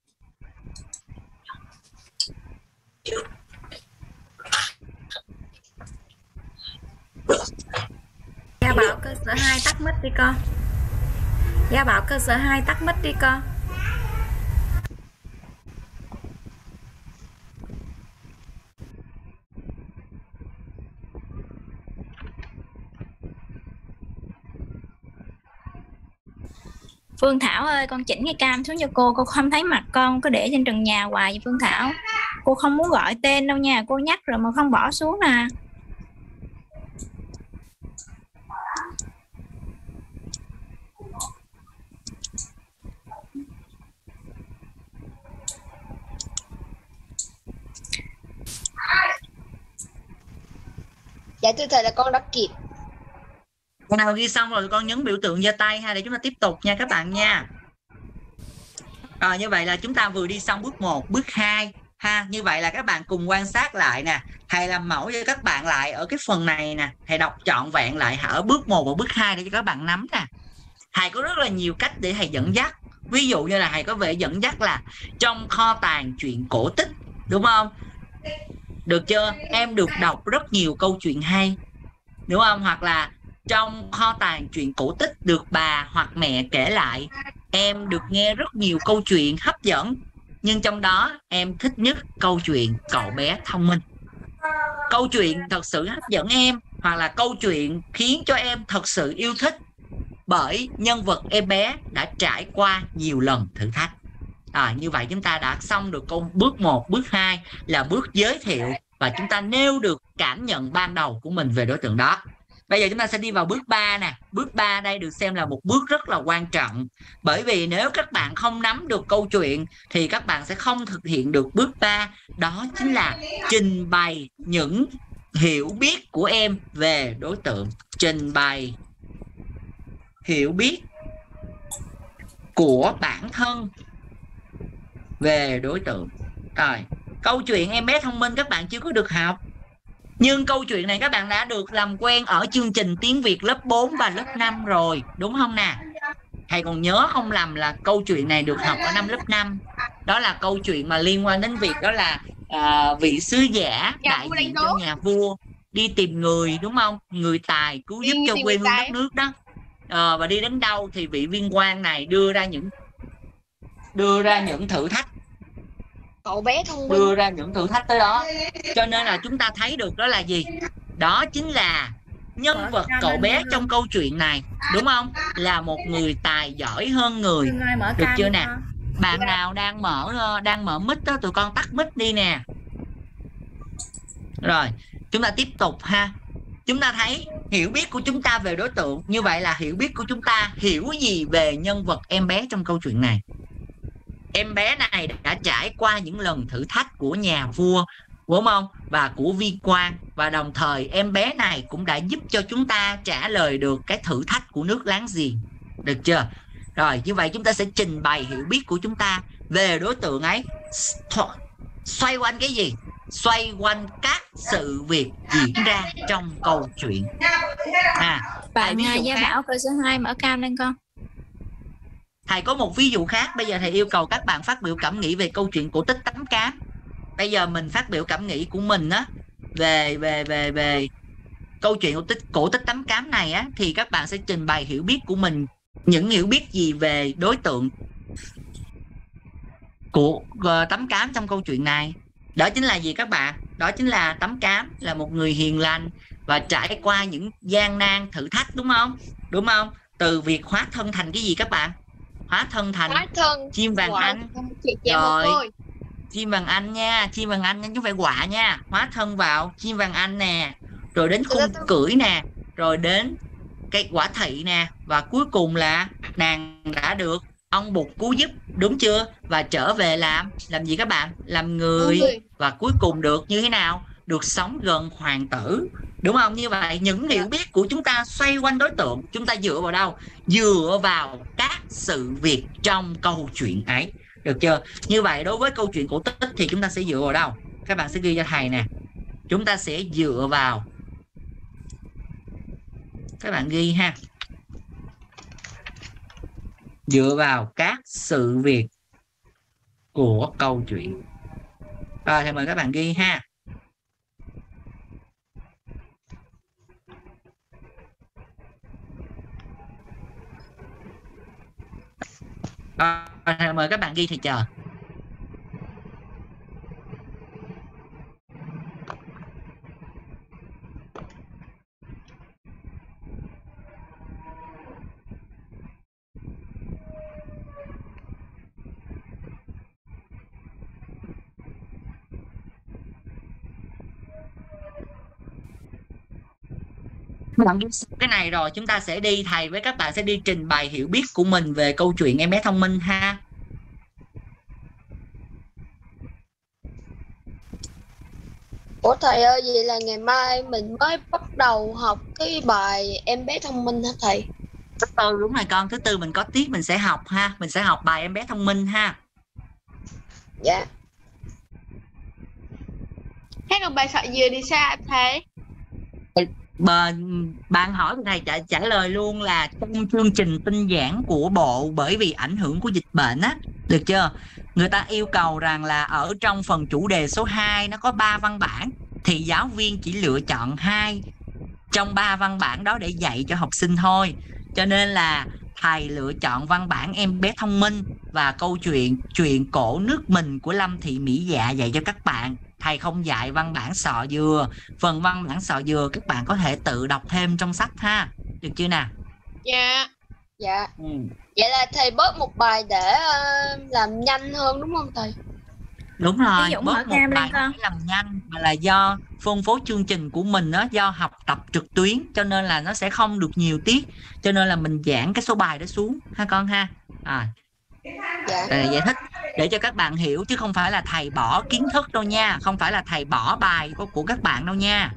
Gia Bảo cơ sở 2 tắt mic đi con. Gia Bảo cơ sở 2 tắt mic đi con. Phương Thảo ơi, con chỉnh cái cam xuống cho cô không thấy mặt con có để trên trần nhà hoài vậy Phương Thảo. Cô không muốn gọi tên đâu nha, cô nhắc rồi mà không bỏ xuống nè. Dạ thưa thầy là con đã kịp. Con nào ghi xong rồi con nhấn biểu tượng giơ tay ha, để chúng ta tiếp tục nha các bạn nha. Rồi như vậy là chúng ta vừa đi xong bước 1, bước 2 ha. Như vậy là các bạn cùng quan sát lại nè. Thầy làm mẫu cho các bạn lại ở cái phần này nè. Thầy đọc trọn vẹn lại ở bước 1 và bước 2 để cho các bạn nắm nè. Thầy có rất là nhiều cách để thầy dẫn dắt. Ví dụ như là thầy có vẻ dẫn dắt là trong kho tàng truyện cổ tích, đúng không? Được chưa? Em được đọc rất nhiều câu chuyện hay, đúng không? Hoặc là trong kho tàng truyện cổ tích được bà hoặc mẹ kể lại, em được nghe rất nhiều câu chuyện hấp dẫn, nhưng trong đó em thích nhất câu chuyện Cậu bé thông minh. Câu chuyện thật sự hấp dẫn em, hoặc là câu chuyện khiến cho em thật sự yêu thích, bởi nhân vật em bé đã trải qua nhiều lần thử thách. Như vậy chúng ta đã xong được bước 1, bước 2 là bước giới thiệu, và chúng ta nêu được cảm nhận ban đầu của mình về đối tượng đó. Bây giờ chúng ta sẽ đi vào bước 3 nè. Bước 3 đây được xem là một bước rất là quan trọng, bởi vì nếu các bạn không nắm được câu chuyện thì các bạn sẽ không thực hiện được bước 3, đó chính là trình bày những hiểu biết của em về đối tượng. Trình bày hiểu biết của bản thân về đối tượng. Rồi, câu chuyện em bé thông minh các bạn chưa có được học, nhưng câu chuyện này các bạn đã được làm quen ở chương trình tiếng Việt lớp 4 và lớp 5 rồi, đúng không nè? Thầy còn nhớ không lầm là câu chuyện này được học ở năm lớp 5. Đó là câu chuyện mà liên quan đến việc đó là vị sứ giả đại diện cho nhà vua đi tìm người, đúng không? Người tài cứu giúp cho quê hương đất nước đó. Và đi đến đâu thì vị viên quan này đưa ra những thử thách. Cậu bé thông minh Đưa ra những thử thách tới đó. Cho nên là chúng ta thấy được đó là gì? Đó chính là nhân vật cậu bé trong câu chuyện này, đúng không? Là một người tài giỏi hơn người. Được chưa nè? Bạn nào đang mở mic đó, tụi con tắt mic đi nè. Rồi, chúng ta tiếp tục ha. Chúng ta thấy hiểu biết của chúng ta về đối tượng. Như vậy là hiểu biết của chúng ta hiểu gì về nhân vật em bé trong câu chuyện này. Em bé này đã trải qua những lần thử thách của nhà vua, đúng không? Và của viên quan. Và đồng thời em bé này cũng đã giúp cho chúng ta trả lời được cái thử thách của nước láng giềng. Được chưa? Rồi, như vậy chúng ta sẽ trình bày hiểu biết của chúng ta về đối tượng ấy. Xoay quanh cái gì? Xoay quanh các sự việc diễn ra trong câu chuyện. Bạn Gia Bảo câu số 2 mở cam lên con. Thầy có một ví dụ khác. Bây giờ thầy yêu cầu các bạn phát biểu cảm nghĩ về câu chuyện cổ tích Tấm Cám. Bây giờ mình phát biểu cảm nghĩ của mình á về câu chuyện cổ tích Tấm Cám này á, thì các bạn sẽ trình bày hiểu biết của mình, những hiểu biết gì về đối tượng của Tấm Cám trong câu chuyện này. Đó chính là gì các bạn? Đó chính là Tấm Cám là một người hiền lành và trải qua những gian nan thử thách, đúng không? Đúng không? Từ việc hóa thân thành cái gì các bạn? Hóa thân thành chim vàng anh. Rồi, chim vàng anh nha, chim vàng anh nha, chứ không phải quạ nha. Hóa thân vào chim vàng anh nè, rồi đến khung cưỡi nè, rồi đến cây quả thị nè, và cuối cùng là nàng đã được ông Bụt cứu giúp, đúng chưa? Và trở về làm gì các bạn? Làm người. Và cuối cùng được như thế nào? Được sống gần hoàng tử, đúng không? Như vậy những hiểu biết của chúng ta xoay quanh đối tượng. Chúng ta dựa vào đâu? Dựa vào các sự việc trong câu chuyện ấy. Được chưa? Như vậy đối với câu chuyện cổ tích thì chúng ta sẽ dựa vào đâu? Các bạn sẽ ghi cho thầy nè. Chúng ta sẽ dựa vào, các bạn ghi ha, dựa vào các sự việc của câu chuyện. Rồi, thì mời các bạn ghi ha. Mời các bạn ghi thì chờ. Cái này rồi chúng ta sẽ đi, thầy với các bạn sẽ đi trình bày hiểu biết của mình về câu chuyện em bé thông minh ha. Ủa thầy ơi, vậy là ngày mai mình mới bắt đầu học cái bài em bé thông minh hả thầy? Thứ tư, đúng rồi con, thứ tư mình có tiết mình sẽ học ha, mình sẽ học bài em bé thông minh ha. Dạ. Thế còn bài sợi dừa thì sao thầy? Bạn hỏi thầy trả lời luôn là trong chương trình tinh giản của bộ, bởi vì ảnh hưởng của dịch bệnh á, được chưa? Người ta yêu cầu rằng là ở trong phần chủ đề số 2 nó có 3 văn bản, thì giáo viên chỉ lựa chọn 2 trong 3 văn bản đó để dạy cho học sinh thôi. Cho nên là thầy lựa chọn văn bản Em Bé Thông Minh và câu chuyện cổ nước mình của Lâm Thị Mỹ Dạ dạy cho các bạn. Thầy không dạy văn bản Sọ Dừa. Phần văn bản Sọ Dừa các bạn có thể tự đọc thêm trong sách ha. Được chưa nào? Dạ. Dạ. Vậy là thầy bớt một bài để làm nhanh hơn đúng không thầy? Đúng rồi, Dũng bớt một bài để làm nhanh, mà là do phân phối chương trình của mình đó, do học tập trực tuyến cho nên là nó sẽ không được nhiều tiết, cho nên là mình giảm cái số bài đó xuống ha con ha. Dạ. Giải thích để cho các bạn hiểu, chứ không phải là thầy bỏ kiến thức đâu nha, không phải là thầy bỏ bài của các bạn đâu nha.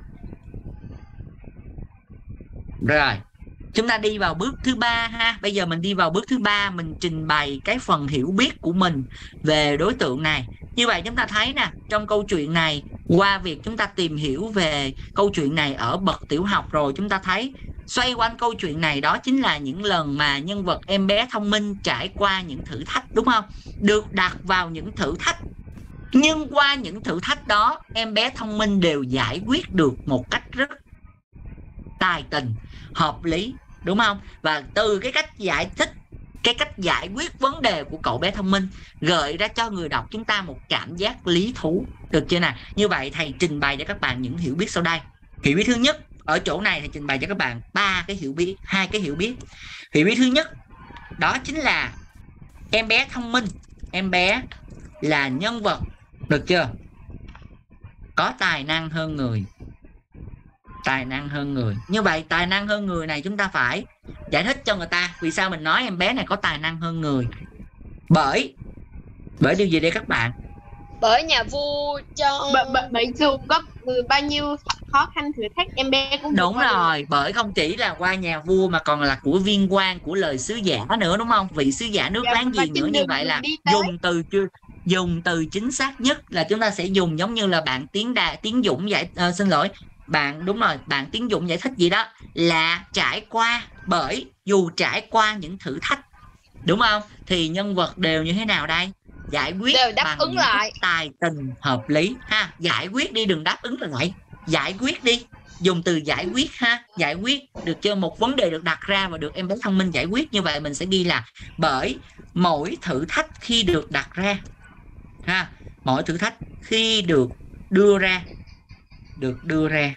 Rồi, chúng ta đi vào bước thứ 3 ha. Bây giờ mình đi vào bước thứ 3, mình trình bày cái phần hiểu biết của mình về đối tượng này. Như vậy chúng ta thấy nè, trong câu chuyện này, qua việc chúng ta tìm hiểu về câu chuyện này ở bậc tiểu học rồi, chúng ta thấy xoay quanh câu chuyện này đó chính là những lần mà nhân vật em bé thông minh trải qua những thử thách, đúng không? Được đặt vào những thử thách, nhưng qua những thử thách đó em bé thông minh đều giải quyết được một cách rất tài tình, hợp lý, đúng không? Và từ cái cách giải thích, cái cách giải quyết vấn đề của cậu bé thông minh gợi ra cho người đọc chúng ta một cảm giác lý thú, được chưa nào? Như vậy thầy trình bày cho các bạn những hiểu biết sau đây. Hiểu biết thứ nhất, ở chỗ này thầy trình bày cho các bạn 3 cái hiểu biết, 2 cái hiểu biết. Hiểu biết thứ nhất đó chính là em bé thông minh, em bé là nhân vật, được chưa, có tài năng hơn người. Tài năng hơn người. Như vậy tài năng hơn người này chúng ta phải giải thích cho người ta vì sao mình nói em bé này có tài năng hơn người. Bởi điều gì đây các bạn? Bởi nhà vua cho bởi dù có bao nhiêu khó khăn thử thách em bé cũng đúng rồi, bởi không chỉ là qua nhà vua mà còn là của viên quan, của lời sứ giả nữa, đúng không? Vị sứ giả nước láng giềng nữa. Như vậy là dùng từ chính xác nhất là chúng ta sẽ dùng giống như là bạn Tiến Dũng bạn Tiến Dũng giải thích gì đó là trải qua, bởi dù trải qua những thử thách, đúng không, thì nhân vật đều như thế nào đây? Giải quyết đều đáp bằng ứng những lại tài tình hợp lý ha. Giải quyết đi, đừng đáp ứng lại, giải quyết đi, dùng từ giải quyết ha. Giải quyết, được chưa? Một vấn đề được đặt ra và được em bé thông minh giải quyết. Như vậy mình sẽ ghi là bởi mỗi thử thách khi được đặt ra ha, mỗi thử thách khi được đưa ra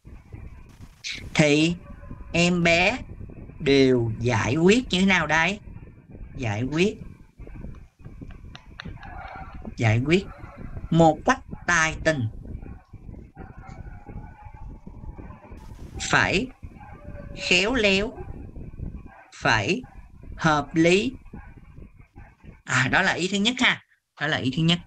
thì em bé đều giải quyết như thế nào đây? Giải quyết một cách tài tình, phải khéo léo, phải hợp lý. Đó là ý thứ nhất ha. Đó là ý thứ nhất.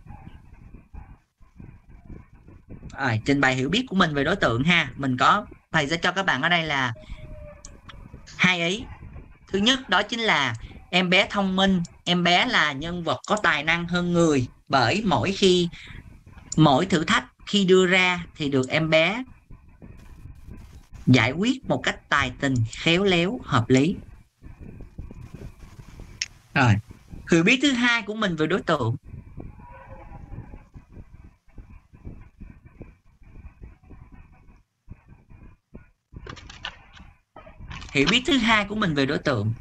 Trình bày hiểu biết của mình về đối tượng ha. Thầy sẽ cho các bạn ở đây là 2 ý. Thứ nhất đó chính là em bé thông minh, em bé là nhân vật có tài năng hơn người, bởi mỗi thử thách khi đưa ra thì được em bé giải quyết một cách tài tình, khéo léo, hợp lý. Rồi, hiểu biết thứ hai của mình về đối tượng. Hiểu biết thứ hai của mình về đối tượng.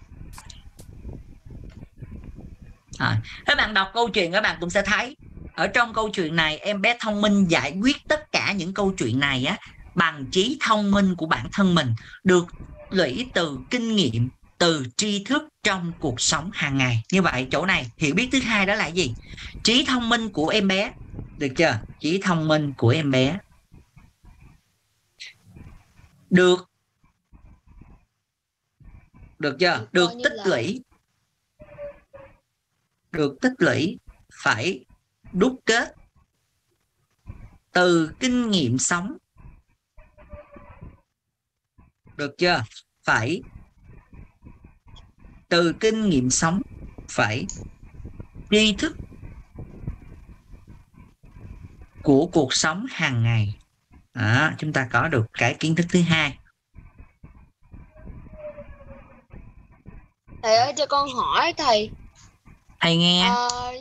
Các bạn đọc câu chuyện các bạn cũng sẽ thấy ở trong câu chuyện này em bé thông minh giải quyết tất cả những câu chuyện này bằng trí thông minh của bản thân mình, được lũy từ kinh nghiệm, từ tri thức trong cuộc sống hàng ngày. Như vậy chỗ này hiểu biết thứ hai đó là gì? Trí thông minh của em bé, được chưa? Trí thông minh của em bé được chưa? Được tích lũy, phải đúc kết từ kinh nghiệm sống, được chưa? Phải từ kinh nghiệm sống, phải tri thức của cuộc sống hàng ngày. Đó, chúng ta có được cái kiến thức thứ hai. Thầy ơi cho con hỏi thầy. Thầy nghe.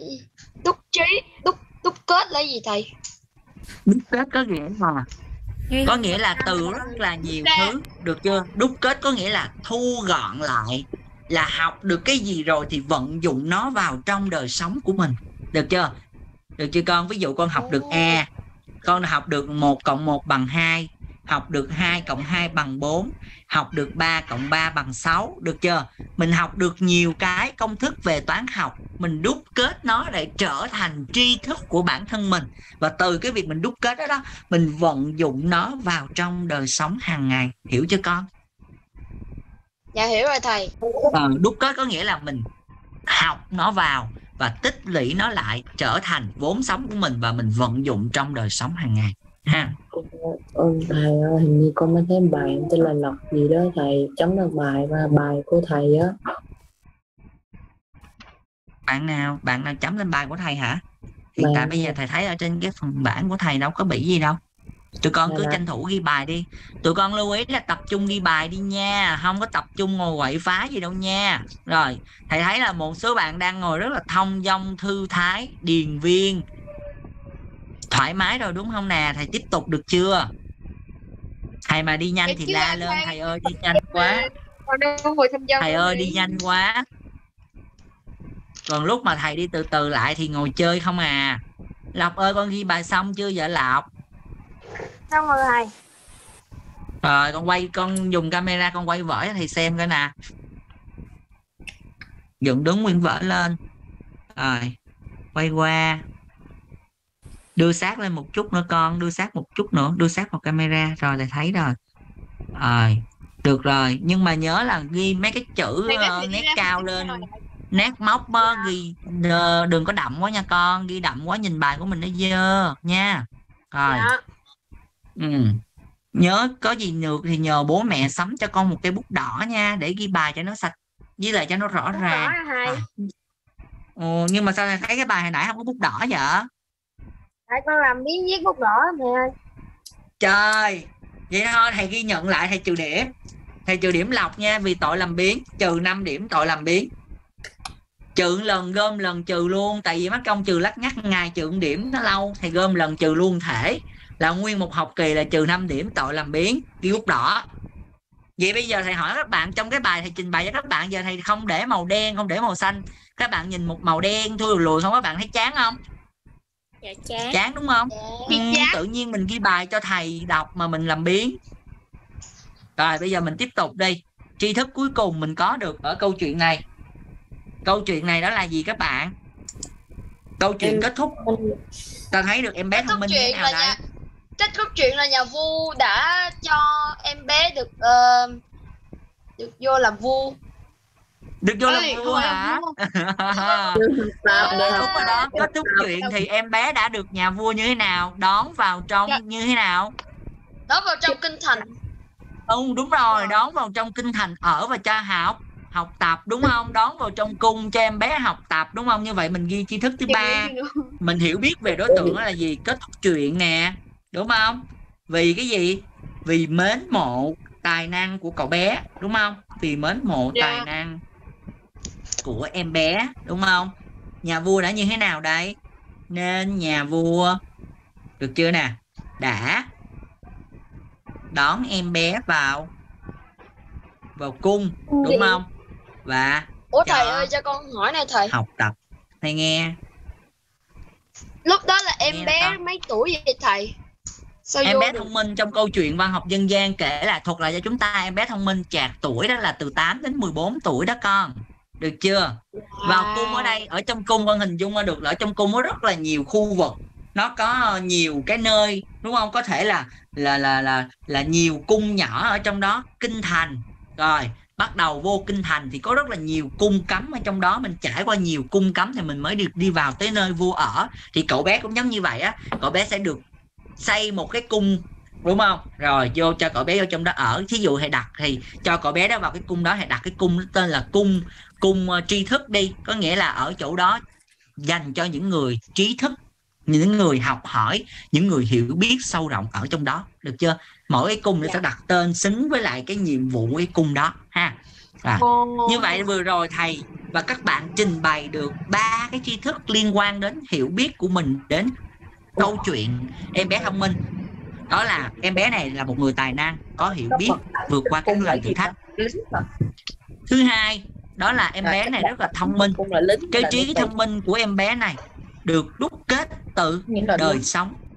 Đúc kết là gì thầy? Đúc kết có nghĩa là từ rất là nhiều thứ, được chưa? Đúc kết có nghĩa là thu gọn lại, là học được cái gì rồi thì vận dụng nó vào trong đời sống của mình, được chưa? Được chưa con? Ví dụ con học được A, con học được 1 cộng 1 bằng 2, học được 2 cộng 2 bằng 4, học được 3 cộng 3 bằng 6, được chưa? Mình học được nhiều cái công thức về toán học, mình đúc kết nó để trở thành tri thức của bản thân mình, và từ cái việc mình đúc kết đó, mình vận dụng nó vào trong đời sống hàng ngày, hiểu chưa con? Dạ hiểu rồi thầy. Đúc kết có nghĩa là mình học nó vào và tích lũy nó lại trở thành vốn sống của mình, và mình vận dụng trong đời sống hàng ngày ha. Thầy ơi, hình như con mới thấy bài tên là Lộc gì đó thầy, chấm được bài và bài của thầy á. Bạn nào chấm lên bài của thầy hả? Hiện tại bây giờ thầy thấy ở trên cái phần bảng của thầy đâu có bị gì đâu. Tụi con cứ tranh thủ ghi bài đi. Tụi con lưu ý là tập trung ghi bài đi nha, không có tập trung ngồi quậy phá gì đâu nha. Rồi, thầy thấy là một số bạn đang ngồi rất là thông dong, thư thái, điền viên, thoải mái rồi đúng không nè? Thầy tiếp tục được chưa? Thầy mà đi nhanh thì la lên, thầy ơi đi nhanh quá. Thầy ơi đi nhanh quá. Còn lúc mà thầy đi từ từ lại thì ngồi chơi không à. Lộc ơi, con ghi bài xong chưa vậy Lộc? Xong rồi thầy. Rồi con dùng camera con quay vở cho thầy xem coi nè. Dựng đứng nguyên vở lên. Rồi quay qua, đưa sát lên một chút nữa con, đưa sát một chút nữa, đưa sát vào camera. Rồi thầy thấy rồi. Rồi được rồi, nhưng mà nhớ là ghi mấy cái chữ nét cao lên, nét móc ghi đừng có đậm quá nha con, ghi đậm quá nhìn bài của mình nó dơ nha. Rồi nhớ có gì được thì nhờ bố mẹ sắm cho con một cây bút đỏ nha, để ghi bài cho nó sạch với lại cho nó rõ ràng. Nhưng mà sao thầy thấy cái bài hồi nãy không có bút đỏ vậy? Tại con làm miếng viết bút đỏ nè. Trời, vậy thôi thầy ghi nhận lại, thầy trừ điểm. Thầy trừ điểm Lộc nha, vì tội làm biếng, trừ 5 điểm tội làm biếng. Trừ lần gom lần trừ luôn, tại vì mất công trừ lắt nhắt ngày trừ điểm nó lâu, thầy gom lần trừ luôn thể là nguyên một học kỳ là trừ 5 điểm tội làm biếng, ghi bút đỏ. Vậy bây giờ thầy hỏi các bạn, trong cái bài thầy trình bày cho các bạn giờ thầy không để màu đen, không để màu xanh, các bạn nhìn một màu đen thui lùi không, các bạn thấy chán không? Dạ chán. Chán đúng không? Tự nhiên mình ghi bài cho thầy đọc mà mình làm biếng. Rồi bây giờ mình tiếp tục đi. Tri thức cuối cùng mình có được ở câu chuyện này. Câu chuyện này đó là gì các bạn? Câu chuyện kết thúc. Ta thấy được em bé thông minh như thế nào đây? Kết thúc chuyện là nhà vua đã cho em bé được vô làm vua. Được vô làm vua hả? Đúng rồi đó. Kết thúc chuyện thì em bé đã được nhà vua như thế nào? Đón vào trong như thế nào? Đón vào trong kinh thành. Đúng rồi, đón vào trong kinh thành ở và cho học tập đúng không? Đón vào trong cung cho em bé học tập đúng không? Như vậy mình ghi tri thức thứ 3. Mình hiểu biết về đối tượng đó là gì? Kết thúc chuyện nè, đúng không? Vì cái gì? Vì mến mộ tài năng của cậu bé, đúng không? Vì mến mộ tài năng của em bé, đúng không? Nhà vua đã như thế nào đây? Nên nhà vua, được chưa nè, đã đón em bé vào cung, đúng không? Và thầy ơi cho con hỏi này thầy. Học tập. Thầy nghe. Lúc đó là em bé mấy tuổi vậy thầy? Sao em bé thông minh trong câu chuyện văn học dân gian kể lại thuật lại cho chúng ta, em bé thông minh chạc tuổi đó là từ 8 đến 14 tuổi đó con. Được chưa? Vào cung ở đây, ở trong cung con hình dung ra được là ở trong cung có rất là nhiều khu vực, nó có nhiều cái nơi, đúng không? Có thể là nhiều cung nhỏ ở trong đó, kinh thành. Rồi bắt đầu vô kinh thành thì có rất là nhiều cung cấm ở trong đó, mình trải qua nhiều cung cấm thì mình mới được đi vào tới nơi vua ở. Thì cậu bé cũng giống như vậy á, cậu bé sẽ được xây một cái cung, đúng không? Rồi vô cho cậu bé vô trong đó ở. Thí dụ thầy đặt thì cho cậu bé đó vào cái cung đó, thầy đặt cái cung tên là cung tri thức đi, có nghĩa là ở chỗ đó dành cho những người trí thức, những người học hỏi, những người hiểu biết sâu rộng ở trong đó, được chưa? Mỗi cái cung sẽ đặt tên xứng với lại cái nhiệm vụ cái cung đó ha. Như vậy vừa rồi thầy và các bạn trình bày được 3 cái tri thức liên quan đến hiểu biết của mình đến câu chuyện em bé thông minh. Đó là em bé này là một người tài năng, có hiểu biết, vượt qua các lần thử thách. Thứ hai, đó là em bé này rất là thông minh. Cái trí thông minh của em bé này được đúc kết từ đời sống